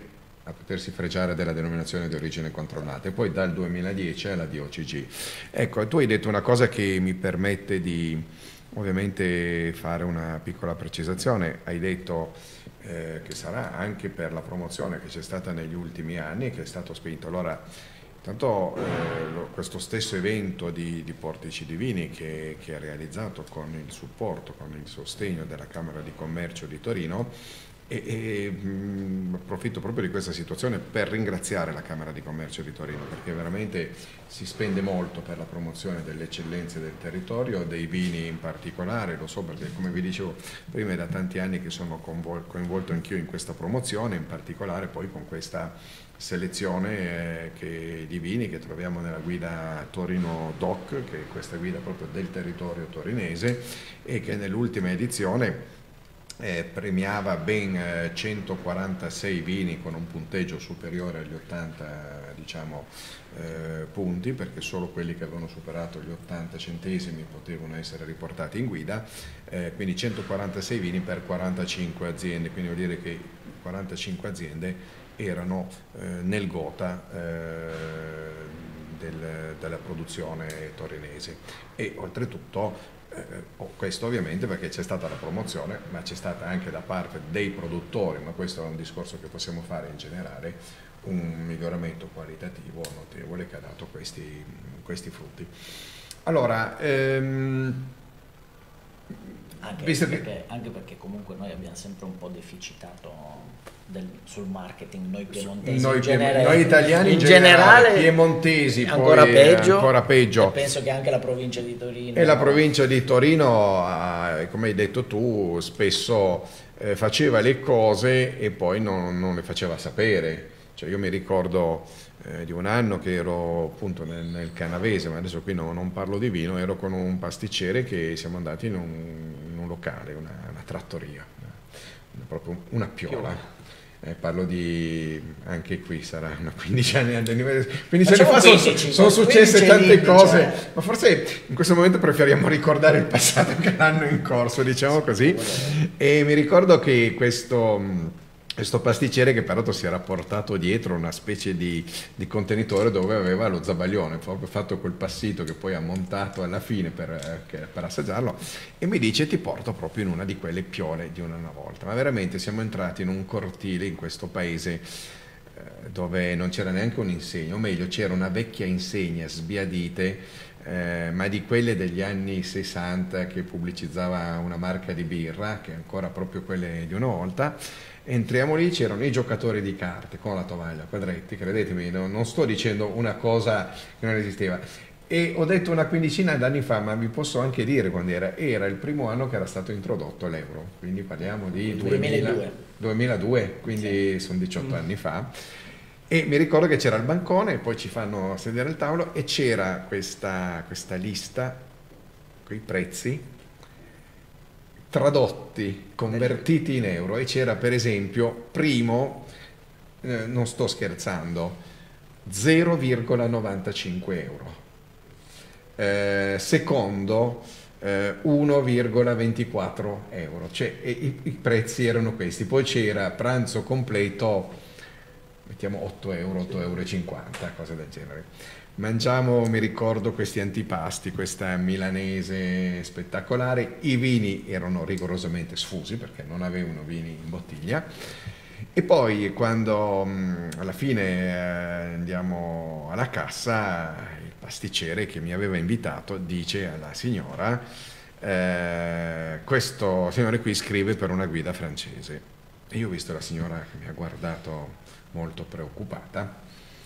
a potersi fregiare della denominazione di origine controllata, e poi dal 2010 alla DOCG. Ecco, tu hai detto una cosa che mi permette di ovviamente fare una piccola precisazione. Hai detto che sarà anche per la promozione che c'è stata negli ultimi anni e che è stato spinto. Allora, intanto questo stesso evento di Portici Divini che è realizzato con il supporto, con il sostegno della Camera di Commercio di Torino, e approfitto proprio di questa situazione per ringraziare la Camera di Commercio di Torino, perché veramente si spende molto per la promozione delle eccellenze del territorio, dei vini in particolare. Lo so perché, come vi dicevo prima, è da tanti anni che sono coinvolto anch'io in questa promozione, in particolare poi con questa selezione di vini che troviamo nella guida Torino Doc, che è questa guida proprio del territorio torinese, e che nell'ultima edizione premiava ben 146 vini con un punteggio superiore agli 80, diciamo, punti, perché solo quelli che avevano superato gli 80 centesimi potevano essere riportati in guida, quindi 146 vini per 45 aziende, quindi vuol dire che 45 aziende erano nel gota della produzione torinese. E oltretutto questo ovviamente perché c'è stata la promozione, ma c'è stata anche da parte dei produttori, ma questo è un discorso che possiamo fare in generale, un miglioramento qualitativo notevole che ha dato questi frutti. Allora, anche perché comunque noi abbiamo sempre un po' deficitato sul marketing, noi piemontesi, noi italiani in generale piemontesi ancora poi peggio. E penso che anche la provincia di Torino, e la provincia di Torino, come hai detto tu, spesso faceva le cose e poi non le faceva sapere. Cioè, io mi ricordo di un anno che ero appunto nel Canavese, ma adesso qui non parlo di vino, ero con un pasticcere che siamo andati in un locale, una trattoria, proprio una piola. Parlo di, anche qui sarà una 15 anni, 15 anni fa sono successe tante cose, ma forse in questo momento preferiamo ricordare il passato che l'anno in corso, diciamo così. E mi ricordo che questo pasticcere, che peraltro si era portato dietro una specie di contenitore dove aveva lo zabaglione, proprio fatto quel passito che poi ha montato alla fine per assaggiarlo, e mi dice: ti porto proprio in una di quelle piole di una volta. Ma veramente siamo entrati in un cortile in questo paese dove non c'era neanche un'insegna, o meglio c'era una vecchia insegna sbiadite, ma di quelle degli anni 60 che pubblicizzava una marca di birra, che è ancora proprio quelle di una volta. Entriamo lì, c'erano i giocatori di carte con la tovaglia, quadretti, credetemi, non sto dicendo una cosa che non esisteva. E ho detto una quindicina d'anni fa, ma vi posso anche dire quando era il primo anno che era stato introdotto l'euro, quindi parliamo di 2002, quindi sì, sono 18 anni fa. E mi ricordo che c'era il bancone, poi ci fanno sedere al tavolo e c'era questa lista con i prezzi tradotti, convertiti in euro, e c'era per esempio primo, non sto scherzando, 0,95 euro, secondo 1,24 euro, cioè i prezzi erano questi. Poi c'era pranzo completo, mettiamo 8 euro, 8,50 euro, cose del genere. Mangiamo, mi ricordo, questi antipasti, questa milanese spettacolare. I vini erano rigorosamente sfusi perché non avevano vini in bottiglia. E poi quando alla fine andiamo alla cassa, il pasticcere che mi aveva invitato dice alla signora: questo signore qui scrive per una guida francese. E io ho visto la signora che mi ha guardato molto preoccupata,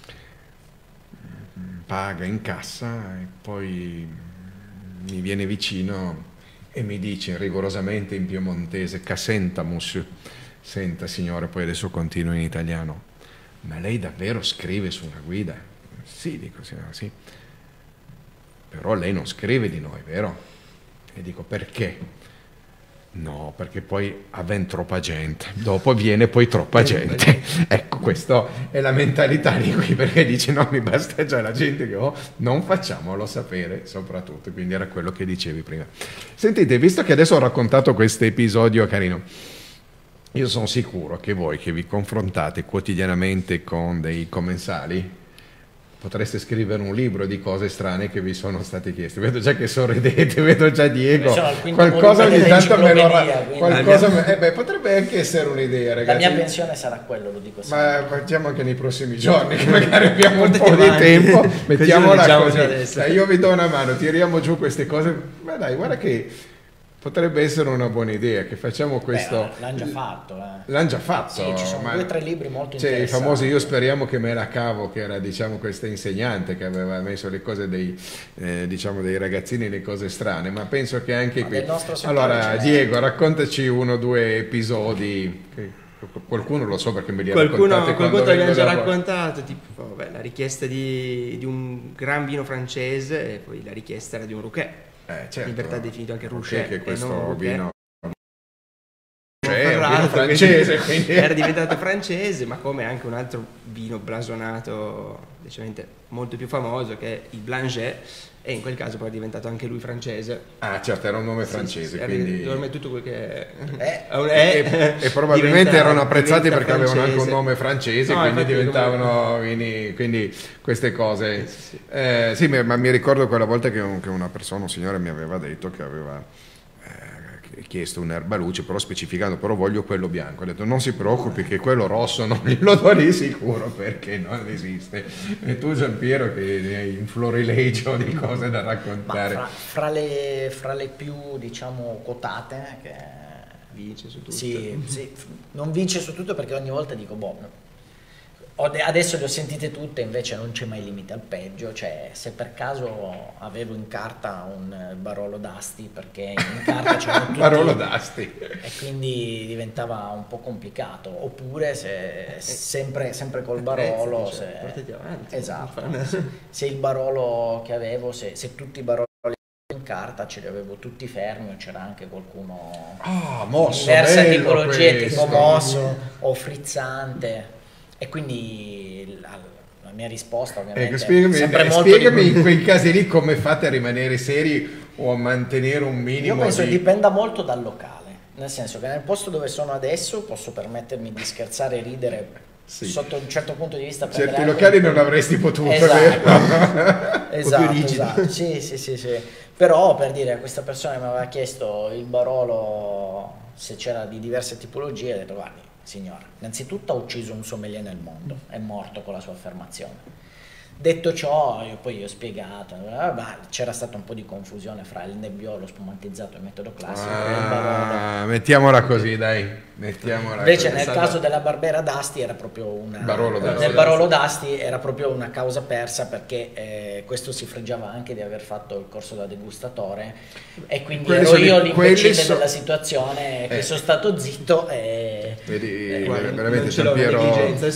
paga in cassa e poi mi viene vicino e mi dice rigorosamente in piemontese: "Che senta, monsieur?" Senta signore, poi adesso continuo in italiano: "Ma lei davvero scrive su una guida?" "Sì", dico, signora, sì. "Però lei non scrive di noi, vero?" E dico: "Perché?" "No, perché poi avven troppa gente, dopo viene poi troppa gente." Ecco, questa è la mentalità di qui, perché dice: "No, mi basta già la gente che ho, non facciamolo sapere", soprattutto. Quindi era quello che dicevi prima. Sentite, visto che adesso ho raccontato questo episodio carino, io sono sicuro che voi che vi confrontate quotidianamente con dei commensali potreste scrivere un libro di cose strane che vi sono state chieste. Vedo già che sorridete, vedo già Diego. Qualcosa ogni tanto me lo potrebbe anche essere un'idea, ragazzi. La mia pensione sarà quello, lo dico sempre. Ma facciamo anche nei prossimi giorni, che magari abbiamo un po' di tempo. Mettiamola così. Io vi do una mano, tiriamo giù queste cose. Ma dai, guarda che potrebbe essere una buona idea che facciamo questo. L'hanno già fatto. L'hanno già fatto. Sì, ci sono 2 o 3 libri molto i interessanti. famosi Io speriamo che me la cavo, che era diciamo questa insegnante che aveva messo le cose dei ragazzini, le cose strane, ma penso che anche qui. Allora Diego, raccontaci 1 o 2 episodi. Qualcuno lo so perché me li ha raccontati. Qualcuno te li ha già raccontato, tipo la richiesta di un gran vino francese e poi la richiesta era di un Rouquet. Certo. Libertà definito anche Rouquet, che questo vino francese, quindi era diventato francese, ma come anche un altro vino blasonato decisamente molto più famoso che è il Blanchet, e in quel caso poi è diventato anche lui francese. Certo, era un nome francese, quindi tutto quel che e probabilmente erano apprezzati perché avevano anche un nome francese, quindi diventavano vini, quindi queste cose. Sì, ma mi ricordo quella volta che una persona, un signore, mi aveva detto che aveva chiesto un erbaluce, però specificando, però voglio quello bianco. Ho detto non si preoccupi che quello rosso non glielo do di sicuro perché non esiste. E tu Giampiero che hai un florilegio di cose da raccontare. Ma fra le più diciamo quotate, che vince su tutto. Sì, non vince su tutto perché ogni volta dico adesso le ho sentite tutte, invece non c'è mai limite al peggio. Cioè, se per caso avevo in carta un Barolo d'Asti, perché in carta c'erano tutti Barolo d'Asti e quindi diventava un po' complicato, oppure se sempre col Barolo, portati avanti, esatto, se il Barolo che avevo, se tutti i Baroli in carta ce li avevo tutti fermi, o c'era anche qualcuno mosso, diversa tipologia, tipo mosso o frizzante. E quindi la mia risposta ovviamente spiegami in quei casi lì come fate a rimanere seri o a mantenere un minimo. Io penso che dipenda molto dal locale, nel senso che nel posto dove sono adesso posso permettermi di scherzare e ridere sotto un certo punto di vista. Certi locali non avresti potuto, esatto. Sì. Però, per dire, questa persona mi aveva chiesto il Barolo, se c'era di diverse tipologie, ho detto guardi signora, innanzitutto ha ucciso un sommelier nel mondo, è morto con la sua affermazione. Detto ciò, io ho spiegato, c'era stata un po' di confusione fra il Nebbiolo spumantizzato e il metodo classico e il Barolo. Mettiamola così, dai. Invece nel caso della Barbera d'Asti era proprio nel Barolo d'Asti era proprio una causa persa, perché questo si fregiava anche di aver fatto il corso da degustatore, e quindi ero io l'imbecille della situazione, che sono stato zitto e veramente Giampiero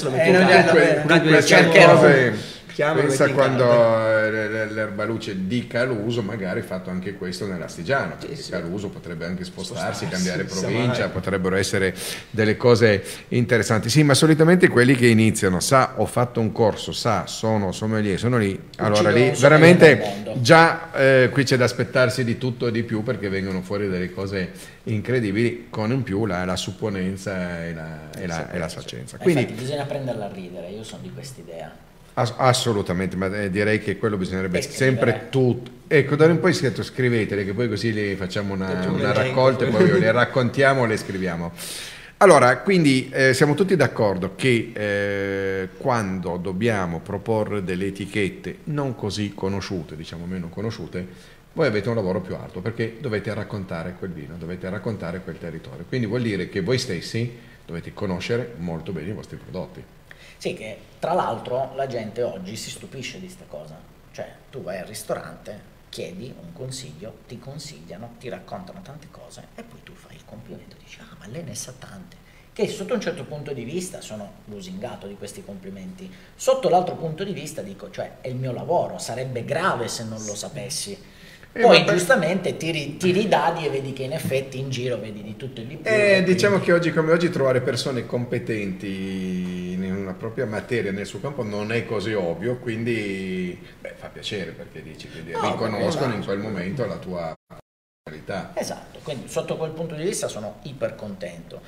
cercherò. Pensa quando l'erbaluce di Caluso magari fatto anche questo nell'Astigiano, perché Caluso potrebbe anche spostarsi, cambiare provincia, potrebbero essere delle cose interessanti. Sì, ma solitamente quelli che iniziano, ho fatto un corso, sono sommelier, sono lì, allora lì veramente già qui c'è da aspettarsi di tutto e di più, perché vengono fuori delle cose incredibili, con in più la supponenza e la sapienza. Quindi infatti bisogna prenderla a ridere, io sono di quest'idea. Assolutamente, ma direi che quello bisognerebbe sempre tutto. Ecco, da un po' scrivetele, che poi così le facciamo una raccolta e poi le raccontiamo e le scriviamo. Allora, quindi siamo tutti d'accordo che quando dobbiamo proporre delle etichette non così conosciute, diciamo meno conosciute, voi avete un lavoro più arduo, perché dovete raccontare quel vino, dovete raccontare quel territorio. Quindi vuol dire che voi stessi dovete conoscere molto bene i vostri prodotti. Sì, che tra l'altro la gente oggi si stupisce di sta cosa. Cioè, tu vai al ristorante, chiedi un consiglio, ti consigliano, ti raccontano tante cose e poi tu fai il complimento e dici ma lei ne sa tante. Che sotto un certo punto di vista sono lusingato di questi complimenti. Sotto l'altro punto di vista dico, cioè è il mio lavoro, sarebbe grave se non lo sapessi. Poi giustamente tiri i dadi e vedi che in effetti in giro vedi di tutto e di più. Diciamo che oggi come oggi trovare persone competenti in una propria materia nel suo campo non è così ovvio, quindi fa piacere, perché dici che riconoscono in quel momento la tua qualità. Esatto, quindi sotto quel punto di vista sono iper contento.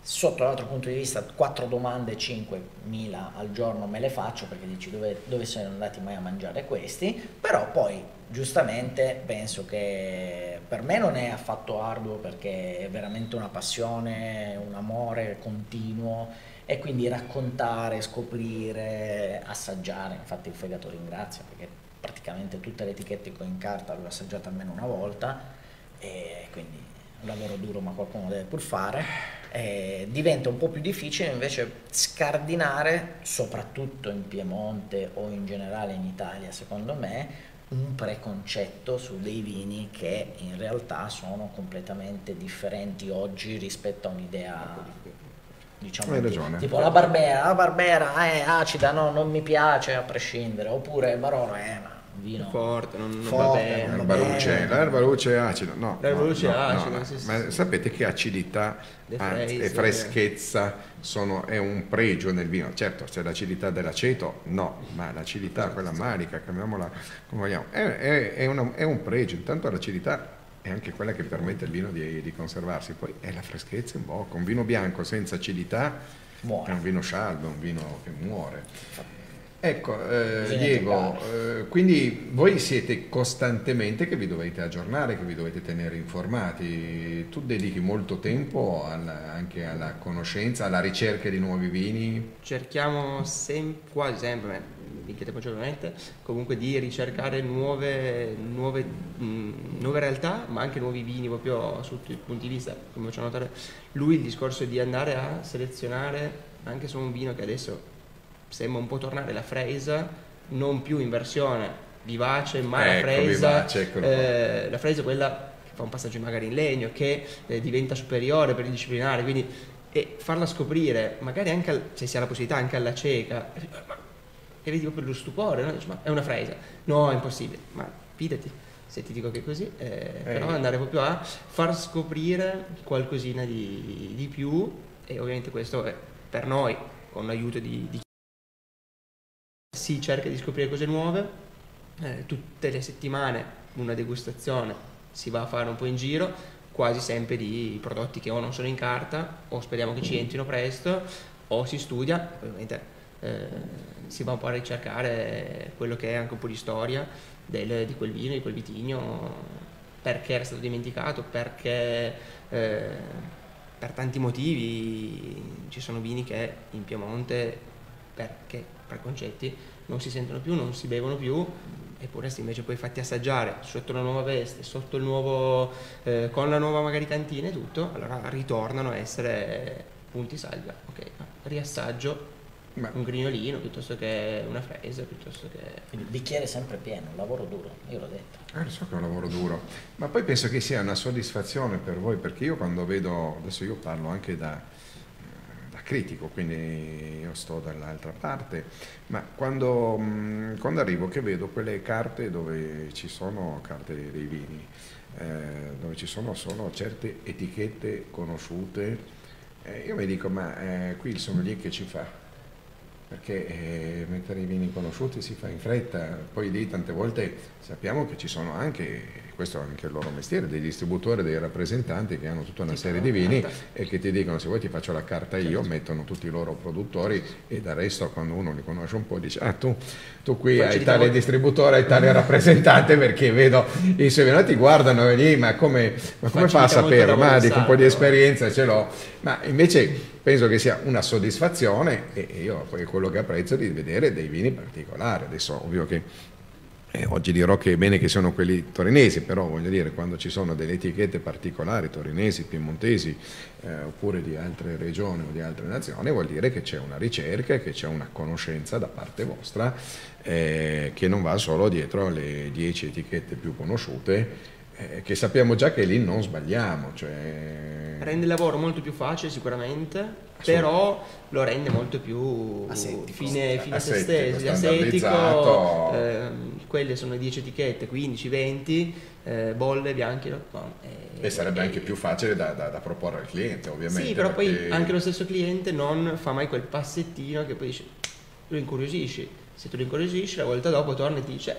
Sotto l'altro punto di vista, 4 domande, 5.000 al giorno me le faccio, perché dici dove sono andati mai a mangiare questi, però poi giustamente penso che per me non è affatto arduo, perché è veramente una passione, un amore continuo, e quindi raccontare, scoprire, assaggiare. Infatti il fegato ringrazia, perché praticamente tutte le etichette che ho in carta le ho assaggiate almeno una volta, e quindi un lavoro duro, ma qualcuno deve pur fare. Diventa un po' più difficile invece scardinare, soprattutto in Piemonte o in generale in Italia, secondo me, un preconcetto su dei vini che in realtà sono completamente differenti oggi rispetto a un'idea, diciamo, Hai ragione. tipo la Barbera è acida, no, non mi piace a prescindere, oppure il Barolo ma un vino forte, non va forte, bene. non va bene. L'erba luce è acida, no. L'erba luce è acida, no. sì, sì, Ma sì. sapete che acidità e freschezza è un pregio nel vino. Certo, c'è l'acidità dell'aceto, no, ma l'acidità, quella marica, chiamiamola come vogliamo, è un pregio. Intanto l'acidità è anche quella che permette al vino di conservarsi, poi è la freschezza in bocca. Un vino bianco senza acidità Muore. è un vino scialbo, è un vino che muore. Ecco, Bisogna Diego, quindi voi siete costantemente che vi dovete aggiornare, che vi dovete tenere informati. Tu dedichi molto tempo anche alla conoscenza, alla ricerca di nuovi vini? Cerchiamo quasi sempre, minchia maggiormente, comunque di ricercare nuove realtà, ma anche nuovi vini, proprio su tutti i punti di vista. Come faccio notare lui, il discorso di andare a selezionare anche su un vino che adesso sembra un po' tornare la Freisa, non più in versione vivace, ma la Freisa, la Freisa quella che fa un passaggio magari in legno, che diventa superiore per il disciplinare, quindi farla scoprire magari anche se si ha la possibilità anche alla cieca, e vedi proprio lo stupore, no? Dici, ma è una Freisa, no, è impossibile, ma fidati se ti dico che è così, però andare proprio a far scoprire qualcosina di più, e ovviamente questo è per noi con l'aiuto di si cerca di scoprire cose nuove, tutte le settimane una degustazione si va a fare un po' in giro, quasi sempre di prodotti che o non sono in carta o speriamo che ci entrino presto, o si studia, ovviamente si va un po' a ricercare quello che è anche un po' di storia di quel vino, di quel vitigno, perché era stato dimenticato, perché per tanti motivi ci sono vini che in Piemonte, perché preconcetti, non si sentono più, non si bevono più, eppure se invece poi fatti assaggiare sotto la nuova veste, sotto il nuovo, con la nuova magari cantina e tutto, allora ritornano a essere punti salva. Ok, riassaggio un grignolino piuttosto che una Freisa, piuttosto che... Quindi il bicchiere sempre pieno, un lavoro duro, io l'ho detto. Lo so che è un lavoro duro, ma poi penso che sia una soddisfazione per voi, perché io quando vedo, adesso io parlo anche da critico, quindi io sto dall'altra parte, ma quando arrivo che vedo quelle carte dove ci sono carte dei vini, dove ci sono solo certe etichette conosciute, io mi dico, ma qui il sommelier che ci fa? Perché mettere i vini conosciuti si fa in fretta, poi lì tante volte sappiamo che ci sono anche, questo è anche il loro mestiere, dei distributori, dei rappresentanti che hanno tutta una serie di vini e che ti dicono se vuoi ti faccio la carta io, mettono tutti i loro produttori e dal resto quando uno li conosce un po' dice tu qui hai tale distributore, hai tale rappresentante, perché vedo i suoi vini ti guardano e lì ma come fa a saperlo? Ma dico un po' di esperienza ce l'ho, ma invece penso che sia una soddisfazione e io poi quello che apprezzo di vedere dei vini particolari. Adesso ovvio che oggi dirò che è bene che siano quelli torinesi, però voglio dire quando ci sono delle etichette particolari torinesi, piemontesi oppure di altre regioni o di altre nazioni, vuol dire che c'è una ricerca, che c'è una conoscenza da parte vostra che non va solo dietro alle 10 etichette più conosciute, che sappiamo già che lì non sbagliamo, cioè... Rende il lavoro molto più facile sicuramente, però lo rende molto più fine a se stessi, asetico, quelle sono 10 etichette, 15, 20, bolle, bianchi, e sarebbe anche più facile da proporre al cliente, ovviamente. Sì, però poi anche lo stesso cliente non fa mai quel passettino che poi dice, lo incuriosisci, se tu lo incuriosisci la volta dopo torna e ti dice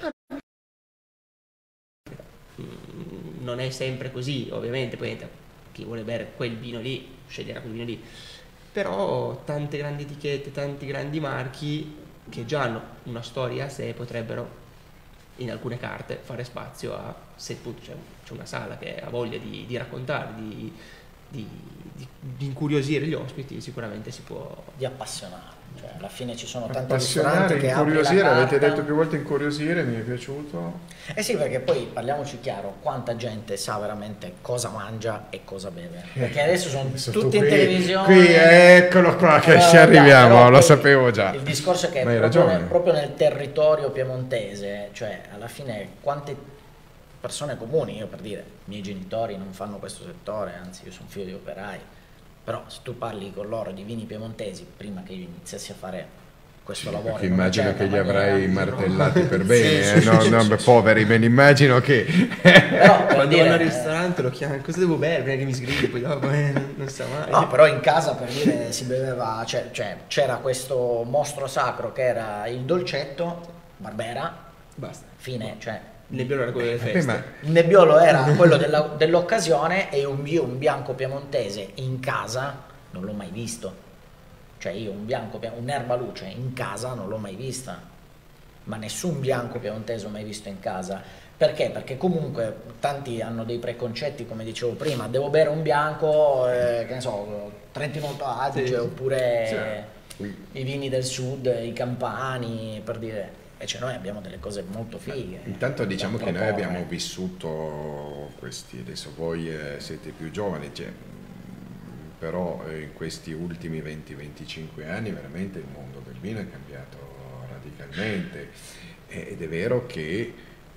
non è sempre così, ovviamente, poi chi vuole bere quel vino lì sceglierà quel vino lì, però tante grandi etichette, tanti grandi marchi che già hanno una storia a sé potrebbero in alcune carte fare spazio a, se c'è una sala che ha voglia di raccontare, di incuriosire gli ospiti, sicuramente si può... Di appassionare, cioè alla fine ci sono tanti Appassionare, ristoranti che apri la incuriosire, avete carta. detto più volte incuriosire, mi è piaciuto. Eh sì, perché poi parliamoci chiaro, quanta gente sa veramente cosa mangia e cosa beve, perché adesso sono tutti in televisione. Qui eccolo qua che ci arriviamo, però lo poi sapevo già. Il discorso è che Ma hai proprio ragione. proprio nel territorio piemontese, cioè alla fine quante persone comuni, io per dire, i miei genitori non fanno questo settore, anzi io sono figlio di operai, però se tu parli con loro di vini piemontesi prima che io iniziassi a fare questo lavoro, Perché in una immagino certa che li maniera, avrai martellati per bene, Sì, sì, no, sì, no, sì, beh, sì. poveri, me li immagino che... però per Quando dire, vanno al ristorante lo chiamano, cosa devo bere? Prima che mi sgridi, poi dopo non sa mai. no, però in casa per dire si beveva, cioè c'era questo mostro sacro che era il dolcetto, Barbera, Basta. fine, cioè Il nebbiolo era quello delle Beh, feste. ma il nebbiolo era quello dell'occasione e io un bianco piemontese in casa non l'ho mai visto. Cioè io un'erba luce in casa non l'ho mai vista, ma nessun bianco piemontese ho mai visto in casa. Perché? Perché comunque tanti hanno dei preconcetti, come dicevo prima, devo bere un bianco, che ne so, Trentino Alto Adige, Sì. oppure i vini del sud, i campani, per dire. E cioè noi abbiamo delle cose molto fighe. intanto diciamo da che noi proporre. abbiamo vissuto questi, adesso voi siete più giovani, cioè, però in questi ultimi 20-25 anni veramente il mondo del vino è cambiato radicalmente ed è vero che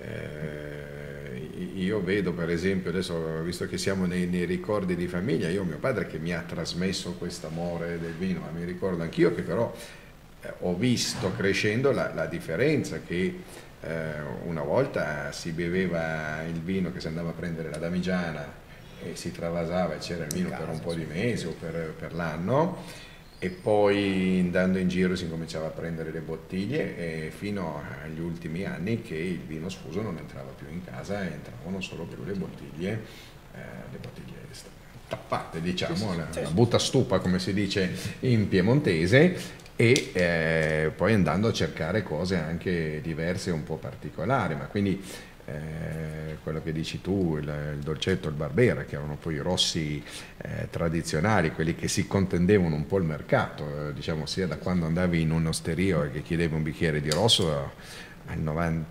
io vedo per esempio, adesso visto che siamo nei ricordi di famiglia, io ho mio padre che mi ha trasmesso questo amore del vino, ma mi ricordo anch'io che però ho visto crescendo la differenza che una volta si beveva il vino che si andava a prendere la damigiana e si travasava e c'era il vino per un po' di mesi o per l'anno, e poi andando in giro si cominciava a prendere le bottiglie e fino agli ultimi anni che il vino sfuso non entrava più in casa e entravano solo più le bottiglie tappate, diciamo, la butta stupa come si dice in piemontese, e poi andando a cercare cose anche diverse e un po' particolari, ma quindi quello che dici tu, il dolcetto, il Barbera, che erano poi i rossi tradizionali, quelli che si contendevano un po' il mercato, diciamo, sia da quando andavi in un'osteria e che chiedevi un bicchiere di rosso, il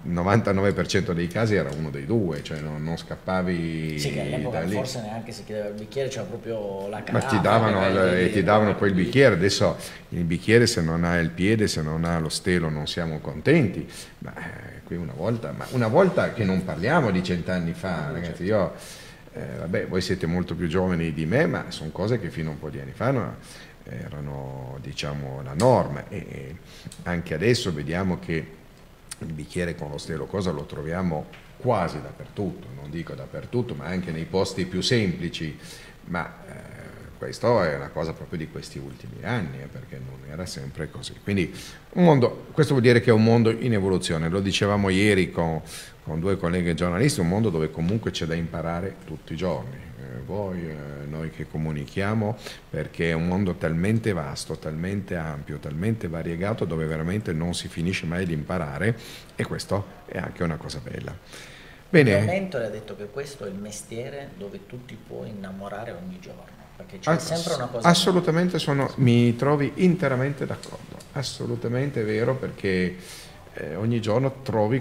99% dei casi era uno dei due, cioè non scappavi Sì, che all'epoca da lì. forse neanche si chiedeva il bicchiere, c'era proprio la Ma caraffa. ti davano poi il bicchiere. Adesso il bicchiere, se non ha il piede, se non ha lo stelo, non siamo contenti. Ma qui una volta che non parliamo di 100 anni fa, ragazzi, io vabbè, voi siete molto più giovani di me, ma sono cose che fino a un po' di anni fa erano, diciamo, la norma, e anche adesso vediamo che il bicchiere con lo stelo cosa lo troviamo quasi dappertutto, non dico dappertutto, ma anche nei posti più semplici, ma questo è una cosa proprio di questi ultimi anni, perché non era sempre così. Quindi un mondo, questo vuol dire che è un mondo in evoluzione, lo dicevamo ieri con due colleghi giornalisti, un mondo dove comunque c'è da imparare tutti i giorni, noi che comunichiamo, perché è un mondo talmente vasto, talmente ampio, talmente variegato, dove veramente non si finisce mai di imparare, e questo è anche una cosa bella. Il Bene. mio mentore ha detto che questo è il mestiere dove tu ti puoi innamorare ogni giorno, perché c'è sempre una cosa. Assolutamente, mi trovi interamente d'accordo, assolutamente vero, perché ogni giorno trovi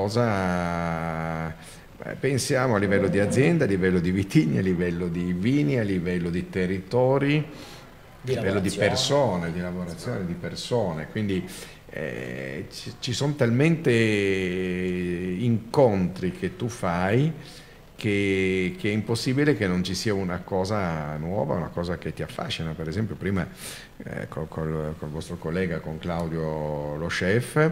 qualcosa. Pensiamo a livello di azienda, a livello di vitigni, a livello di vini, a livello di territori, a livello di persone, di lavorazione di persone, quindi ci sono talmente incontri che tu fai che è impossibile che non ci sia una cosa nuova, una cosa che ti affascina. Per esempio prima col vostro collega, con Claudio lo chef,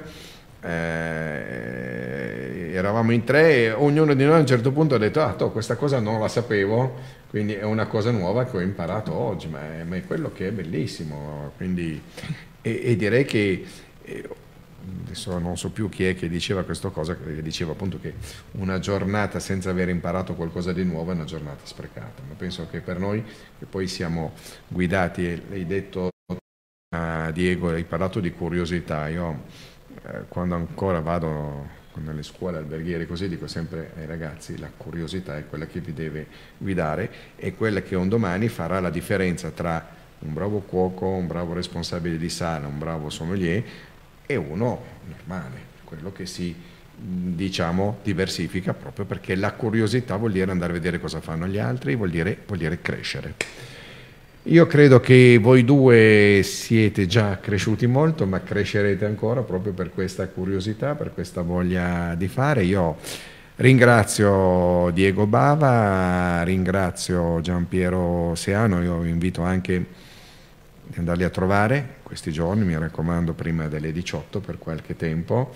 eravamo in tre e ognuno di noi a un certo punto ha detto questa cosa non la sapevo, quindi è una cosa nuova che ho imparato oggi, ma è quello che è bellissimo. Quindi, e direi che adesso non so più chi è che diceva questa cosa, che diceva appunto che una giornata senza aver imparato qualcosa di nuovo è una giornata sprecata, ma penso che per noi che poi siamo guidati, e hai detto Diego, hai parlato di curiosità, io quando ancora vado nelle scuole alberghiere così dico sempre ai ragazzi, la curiosità è quella che vi deve guidare, e quella che un domani farà la differenza tra un bravo cuoco, un bravo responsabile di sala, un bravo sommelier e uno normale, quello che si, diciamo, diversifica, proprio perché la curiosità vuol dire andare a vedere cosa fanno gli altri, vuol dire crescere. Io credo che voi due siete già cresciuti molto, ma crescerete ancora proprio per questa curiosità, per questa voglia di fare. Io ringrazio Diego Bava, ringrazio Giampiero Seano, io vi invito anche di andarli a trovare questi giorni, mi raccomando, prima delle 18 per qualche tempo.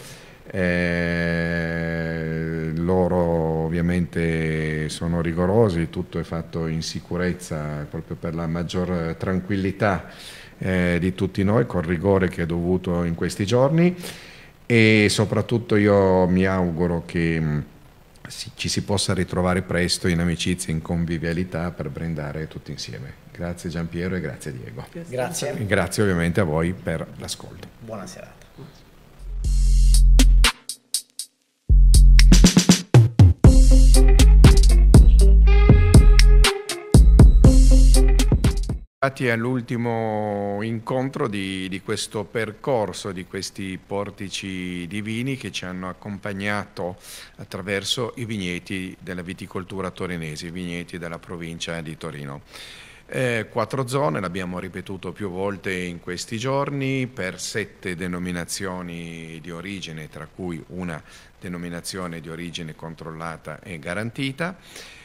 Loro ovviamente sono rigorosi, tutto è fatto in sicurezza proprio per la maggior tranquillità di tutti noi, col rigore che è dovuto in questi giorni, e soprattutto io mi auguro che ci si possa ritrovare presto in amicizia, in convivialità, per brindare tutti insieme. Grazie Giampiero e grazie Diego. Grazie. E grazie ovviamente a voi per l'ascolto. Buona serata. All'ultimo incontro di questo percorso, di questi portici divini che ci hanno accompagnato attraverso i vigneti della viticoltura torinese, i vigneti della provincia di Torino. 4 zone, l'abbiamo ripetuto più volte in questi giorni, per 7 denominazioni di origine, tra cui una denominazione di origine controllata e garantita.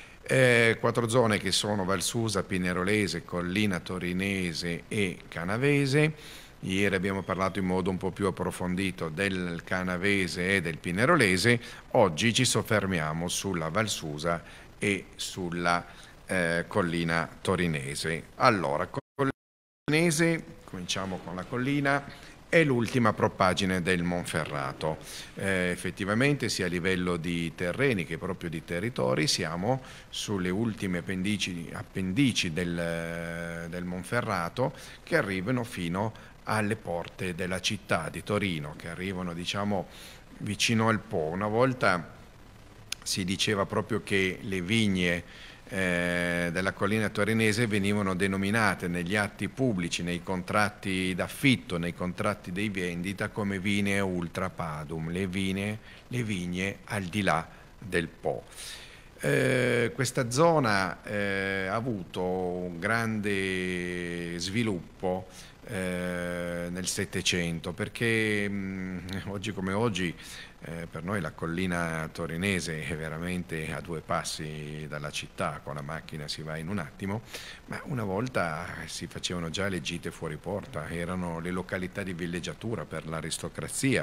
4 zone che sono Valsusa, Pinerolese, Collina Torinese e Canavese. Ieri abbiamo parlato in modo un po' più approfondito del Canavese e del Pinerolese, oggi ci soffermiamo sulla Valsusa e sulla Collina Torinese. Allora, Collina Torinese, cominciamo con la collina. È l'ultima propaggine del Monferrato. Effettivamente sia a livello di terreni che proprio di territori siamo sulle ultime appendici del Monferrato, che arrivano fino alle porte della città di Torino, che arrivano, diciamo, vicino al Po. Una volta si diceva proprio che le vigne della collina torinese venivano denominate negli atti pubblici, nei contratti d'affitto, nei contratti di vendita, come vinea ultra padum, le vigne al di là del Po. Questa zona ha avuto un grande sviluppo nel Settecento, perché oggi come oggi per noi la collina torinese è veramente a 2 passi dalla città, con la macchina si va in un attimo, ma una volta si facevano già le gite fuori porta, erano le località di villeggiatura per l'aristocrazia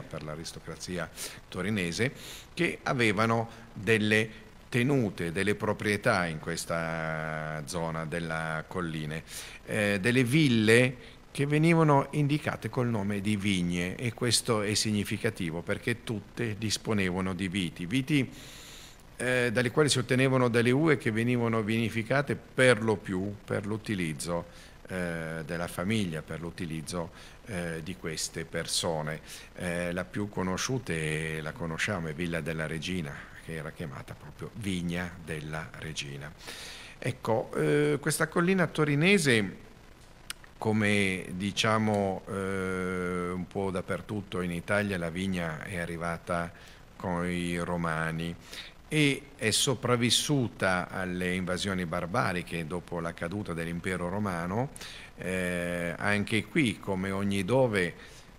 torinese, che avevano delle tenute, delle proprietà in questa zona della colline, delle ville che venivano indicate col nome di vigne, e questo è significativo perché tutte disponevano di viti dalle quali si ottenevano delle uve che venivano vinificate per lo più per l'utilizzo della famiglia, per l'utilizzo di queste persone. La più conosciuta, la conosciamo, è Villa della Regina, che era chiamata proprio Vigna della Regina. Ecco, questa collina torinese, come diciamo un po' dappertutto in Italia, la vigna è arrivata con i Romani e è sopravvissuta alle invasioni barbariche dopo la caduta dell'impero romano. Anche qui, come ogni dove,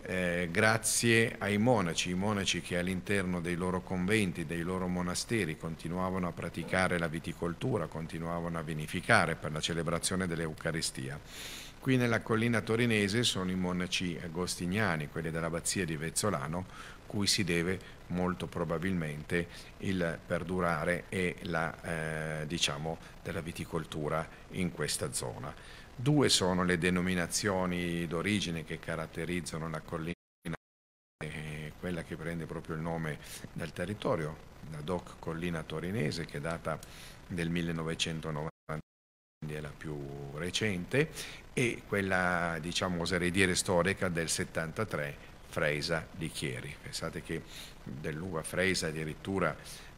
grazie ai monaci, i monaci che all'interno dei loro conventi, dei loro monasteri continuavano a praticare la viticoltura, continuavano a vinificare per la celebrazione dell'Eucaristia. Qui nella collina torinese sono i monaci agostiniani, quelli dell'abbazia di Vezzolano, cui si deve molto probabilmente il perdurare e la, diciamo, della viticoltura in questa zona. 2 sono le denominazioni d'origine che caratterizzano la collina, che prende proprio il nome dal territorio, la DOC Collina Torinese, che data del 1990, quindi è la più recente, e quella, diciamo, oserei dire storica del 73, Freisa di Chieri. Pensate che dell'uva Freisa addirittura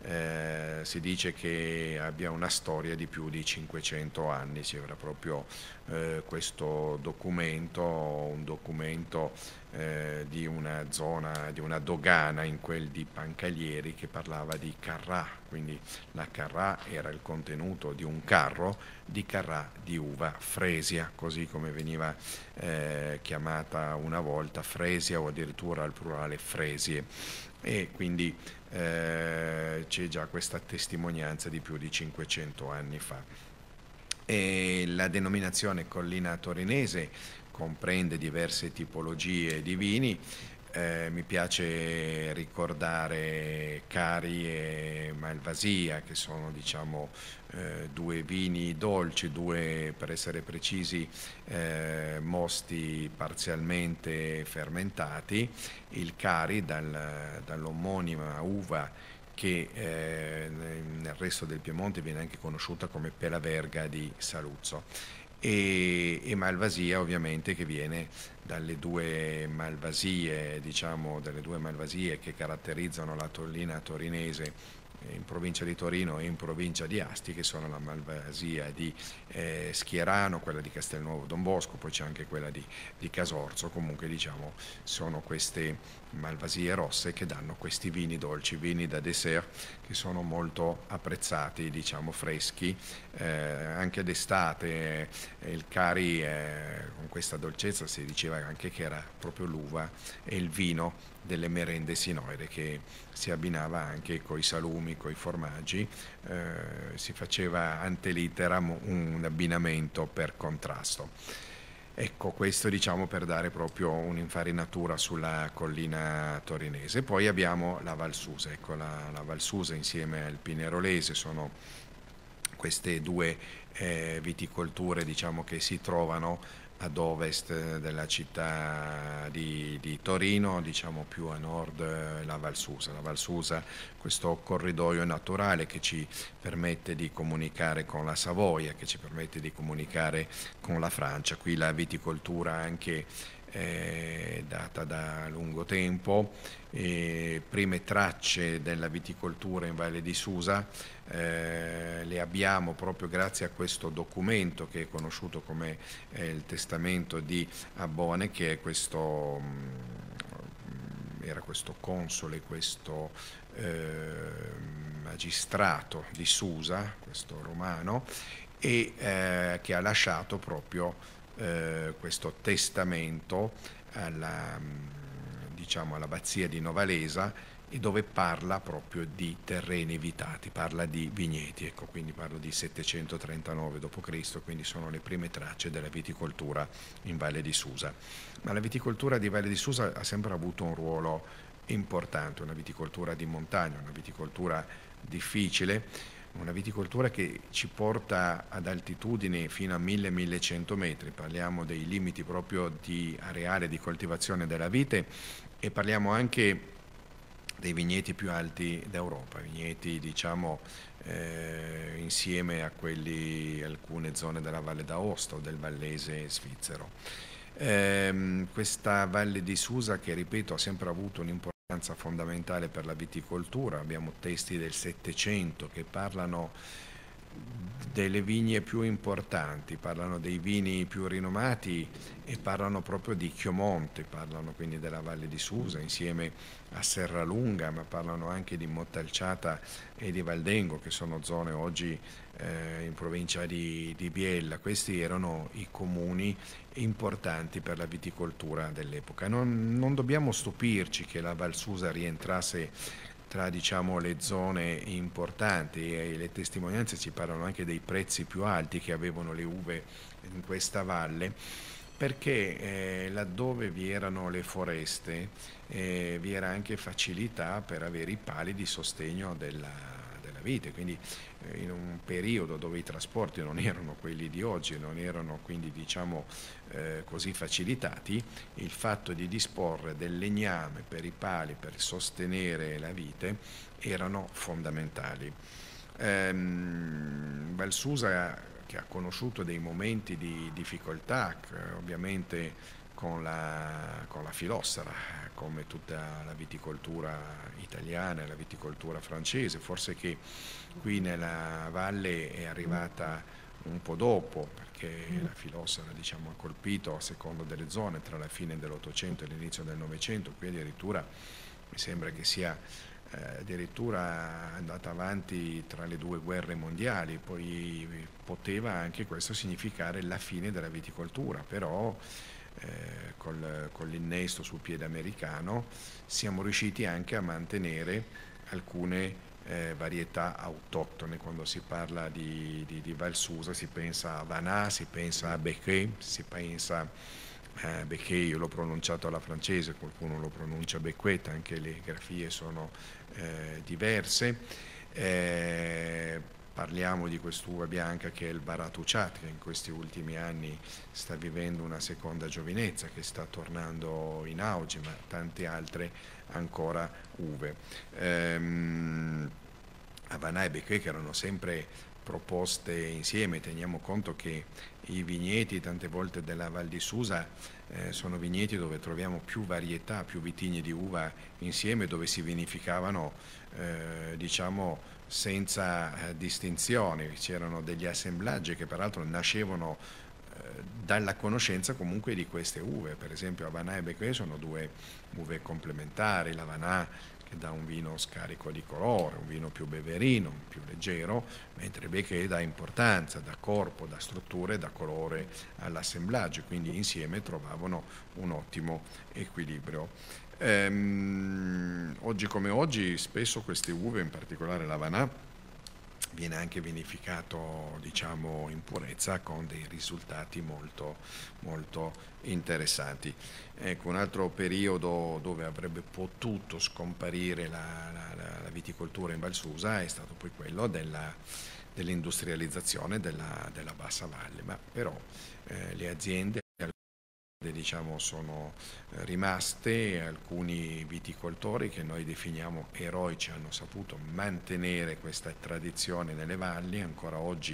si dice che abbia una storia di più di 500 anni, c'era proprio questo documento, un documento di una zona, di una dogana in quel di Pancalieri, che parlava di Carrà, quindi la Carrà era il contenuto di un carro di Carrà di uva Fresia, così come veniva chiamata una volta, Fresia, o addirittura al plurale Fresie, e quindi c'è già questa testimonianza di più di 500 anni fa. E la denominazione Collina Torinese comprende diverse tipologie di vini. Mi piace ricordare Cari e Malvasia, che sono, diciamo, due vini dolci, due, per essere precisi, mosti parzialmente fermentati. Il Cari dall'omonima uva che nel resto del Piemonte viene anche conosciuta come Pela Verga di Saluzzo, e Malvasia ovviamente, che viene dalle due malvasie, diciamo, delle due malvasie che caratterizzano la Collina Torinese in provincia di Torino e in provincia di Asti, che sono la malvasia di Schierano, quella di Castelnuovo Don Bosco, poi c'è anche quella di Casorzo. Comunque, diciamo, sono queste malvasie rosse che danno questi vini dolci, vini da dessert, che sono molto apprezzati, diciamo, freschi, anche d'estate. Il Cari con questa dolcezza si diceva anche che era proprio l'uva e il vino delle merende sinoide, che si abbinava anche coi salumi, coi formaggi, si faceva ante litteram un abbinamento per contrasto. Ecco, questo, diciamo, per dare proprio un'infarinatura sulla Collina Torinese. Poi abbiamo la Val Susa. Ecco, la Val Susa insieme al Pinerolese sono queste due viticolture, diciamo, che si trovano ad ovest della città di Torino, diciamo più a nord la Val Susa. La Val Susa, questo corridoio naturale che ci permette di comunicare con la Savoia, che ci permette di comunicare con la Francia. Qui la viticoltura anche data da lungo tempo, prime tracce della viticoltura in Valle di Susa le abbiamo proprio grazie a questo documento che è conosciuto come il testamento di Abbone, che è questo, era questo console, questo magistrato di Susa, questo romano, e che ha lasciato proprio questo testamento diciamo, all'abbazia di Novalesa, e dove parla proprio di terreni vitati, parla di vigneti, ecco, quindi parlo di 739 d.C., quindi sono le prime tracce della viticoltura in Valle di Susa. Ma la viticoltura di Valle di Susa ha sempre avuto un ruolo importante, una viticoltura di montagna, una viticoltura difficile, una viticoltura che ci porta ad altitudini fino a 1000-1100 metri, parliamo dei limiti proprio di areale di coltivazione della vite, e parliamo anche dei vigneti più alti d'Europa, vigneti, diciamo, insieme a quelli, alcune zone della Valle d'Aosta o del Vallese svizzero. Questa Valle di Susa, che ripeto ha sempre avuto un'importanza fondamentale per la viticoltura, abbiamo testi del Settecento che parlano delle vigne più importanti, parlano dei vini più rinomati e parlano proprio di Chiomonte, parlano quindi della Valle di Susa insieme a Serralunga, ma parlano anche di Montalciata e di Valdengo, che sono zone oggi in provincia di Biella. Questi erano i comuni importanti per la viticoltura dell'epoca. Non dobbiamo stupirci che la Val Susa rientrasse tra, diciamo, le zone importanti, e le testimonianze ci parlano anche dei prezzi più alti che avevano le uve in questa valle, perché laddove vi erano le foreste vi era anche facilità per avere i pali di sostegno della della vite, quindi in un periodo dove i trasporti non erano quelli di oggi, non erano quindi diciamo così facilitati, il fatto di disporre del legname per i pali per sostenere la vite erano fondamentali. Valsusa, che ha conosciuto dei momenti di difficoltà, ovviamente con la fillossera, come tutta la viticoltura italiana e la viticoltura francese, forse che qui nella valle è arrivata un po' dopo, perché la fillossera diciamo, ha colpito a seconda delle zone tra la fine dell'Ottocento e l'inizio del Novecento, qui addirittura mi sembra che sia addirittura andata avanti tra le 2 guerre mondiali, poi poteva anche questo significare la fine della viticoltura, però con l'innesto sul piede americano siamo riusciti anche a mantenere alcune varietà autoctone. Quando si parla di Valsusa si pensa a Vanà, si pensa a Becquet, si pensa a Becquet, io l'ho pronunciato alla francese, qualcuno lo pronuncia Becquet, anche le grafie sono diverse. Parliamo di quest'uva bianca che è il Baratuchat, che in questi ultimi anni sta vivendo una seconda giovinezza, che sta tornando in auge, ma tante altre ancora uve. Havana e Becquet, che erano sempre proposte insieme, teniamo conto che i vigneti tante volte della Val di Susa sono vigneti dove troviamo più varietà, più vitigni di uva insieme, dove si vinificavano diciamo senza distinzioni, c'erano degli assemblaggi che peraltro nascevano dalla conoscenza comunque di queste uve. Per esempio Havana e Becquet sono 2 uve complementari, l'Havana che dà un vino scarico di colore, un vino più beverino, più leggero, mentre Becquet dà importanza, dà corpo, dà strutture, dà colore all'assemblaggio, quindi insieme trovavano un ottimo equilibrio. Oggi come oggi spesso queste uve, in particolare l'Havana, viene anche vinificato diciamo in purezza con dei risultati molto, molto interessanti. Ecco, un altro periodo dove avrebbe potuto scomparire la viticoltura in Valsusa è stato poi quello dell'industrializzazione della bassa valle, ma però le aziende diciamo sono rimaste, alcuni viticoltori che noi definiamo eroici hanno saputo mantenere questa tradizione nelle valli. Ancora oggi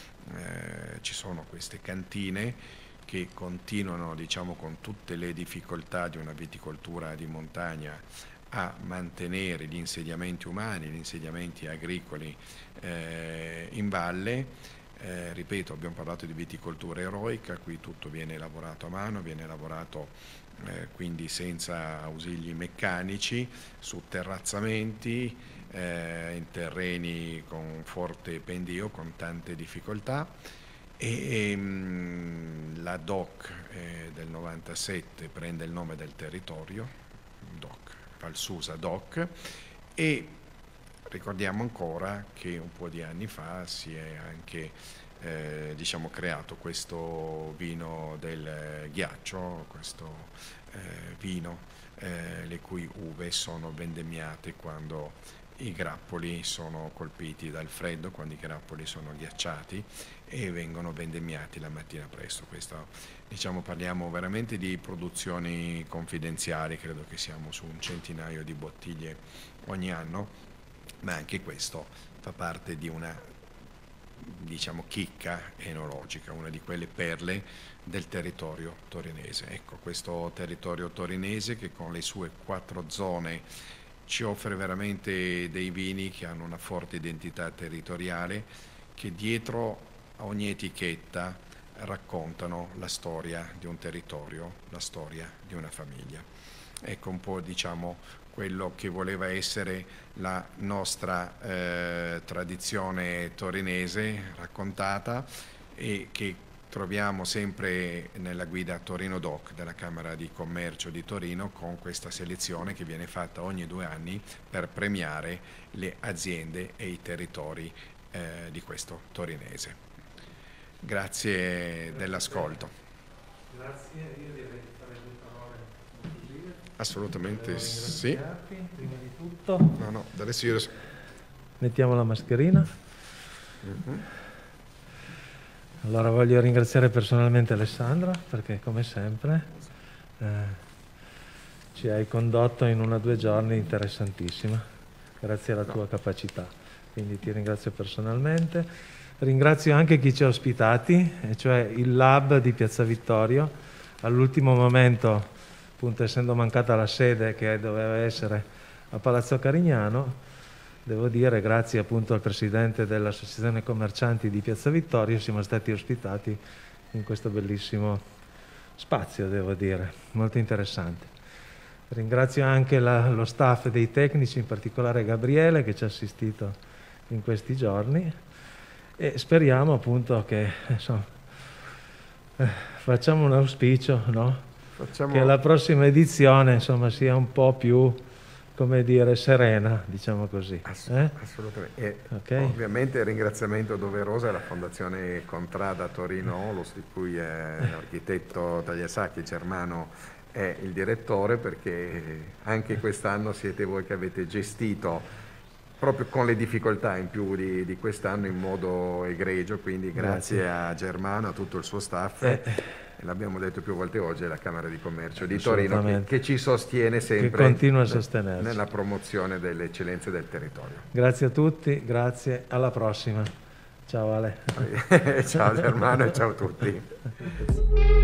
ci sono queste cantine che continuano diciamo con tutte le difficoltà di una viticoltura di montagna a mantenere gli insediamenti umani, gli insediamenti agricoli in valle. Ripeto, abbiamo parlato di viticoltura eroica, qui tutto viene lavorato a mano, viene lavorato quindi senza ausili meccanici, su terrazzamenti, in terreni con forte pendio, con tante difficoltà, e la DOC del 97 prende il nome del territorio, DOC, Valsusa DOC, e ricordiamo ancora che un po' di anni fa si è anche diciamo, creato questo vino del ghiaccio, questo vino le cui uve sono vendemmiate quando i grappoli sono colpiti dal freddo, quando i grappoli sono ghiacciati e vengono vendemmiati la mattina presto. Questo, diciamo, parliamo veramente di produzioni confidenziali, credo che siamo su un centinaio di bottiglie ogni anno, ma anche questo fa parte di una, diciamo, chicca enologica, una di quelle perle del territorio torinese. Ecco, questo territorio torinese che con le sue 4 zone ci offre veramente dei vini che hanno una forte identità territoriale, che dietro a ogni etichetta raccontano la storia di un territorio, la storia di una famiglia. Ecco un po', diciamo, quello che voleva essere la nostra tradizione torinese raccontata e che troviamo sempre nella guida Torino Doc della Camera di Commercio di Torino, con questa selezione che viene fatta ogni 2 anni per premiare le aziende e i territori di questo torinese. Grazie dell'ascolto. Grazie, io direi di fare 2 parole conclusive. Assolutamente sì. Prima di tutto. No, adesso io mettiamo la mascherina. Allora voglio ringraziare personalmente Alessandra perché come sempre ci hai condotto in 1 o 2 giorni interessantissima, grazie alla tua capacità, quindi ti ringrazio personalmente. Ringrazio anche chi ci ha ospitati, cioè il Lab di Piazza Vittorio. All'ultimo momento, appunto essendo mancata la sede che doveva essere a Palazzo Carignano, devo dire grazie appunto al presidente dell'Associazione Commercianti di Piazza Vittorio siamo stati ospitati in questo bellissimo spazio, devo dire, molto interessante. Ringrazio anche lo staff dei tecnici, in particolare Gabriele che ci ha assistito in questi giorni, e speriamo appunto che insomma, facciamo un auspicio, no? Che la prossima edizione insomma sia un po' più, come dire, serena, diciamo così. Assolutamente. E okay. Ovviamente il ringraziamento doveroso alla Fondazione Contrada Torino Olos, di cui l'architetto Tagliasacchi Germano è il direttore, perché anche quest'anno siete voi che avete gestito proprio con le difficoltà in più di quest'anno in modo egregio, quindi grazie a Germano, a tutto il suo staff. L'abbiamo detto più volte oggi, è la Camera di Commercio di Torino che ci sostiene sempre, che continua a sostenerci nella promozione delle eccellenze del territorio. Grazie a tutti, grazie, alla prossima. Ciao Ale. Ciao Germano e ciao a tutti.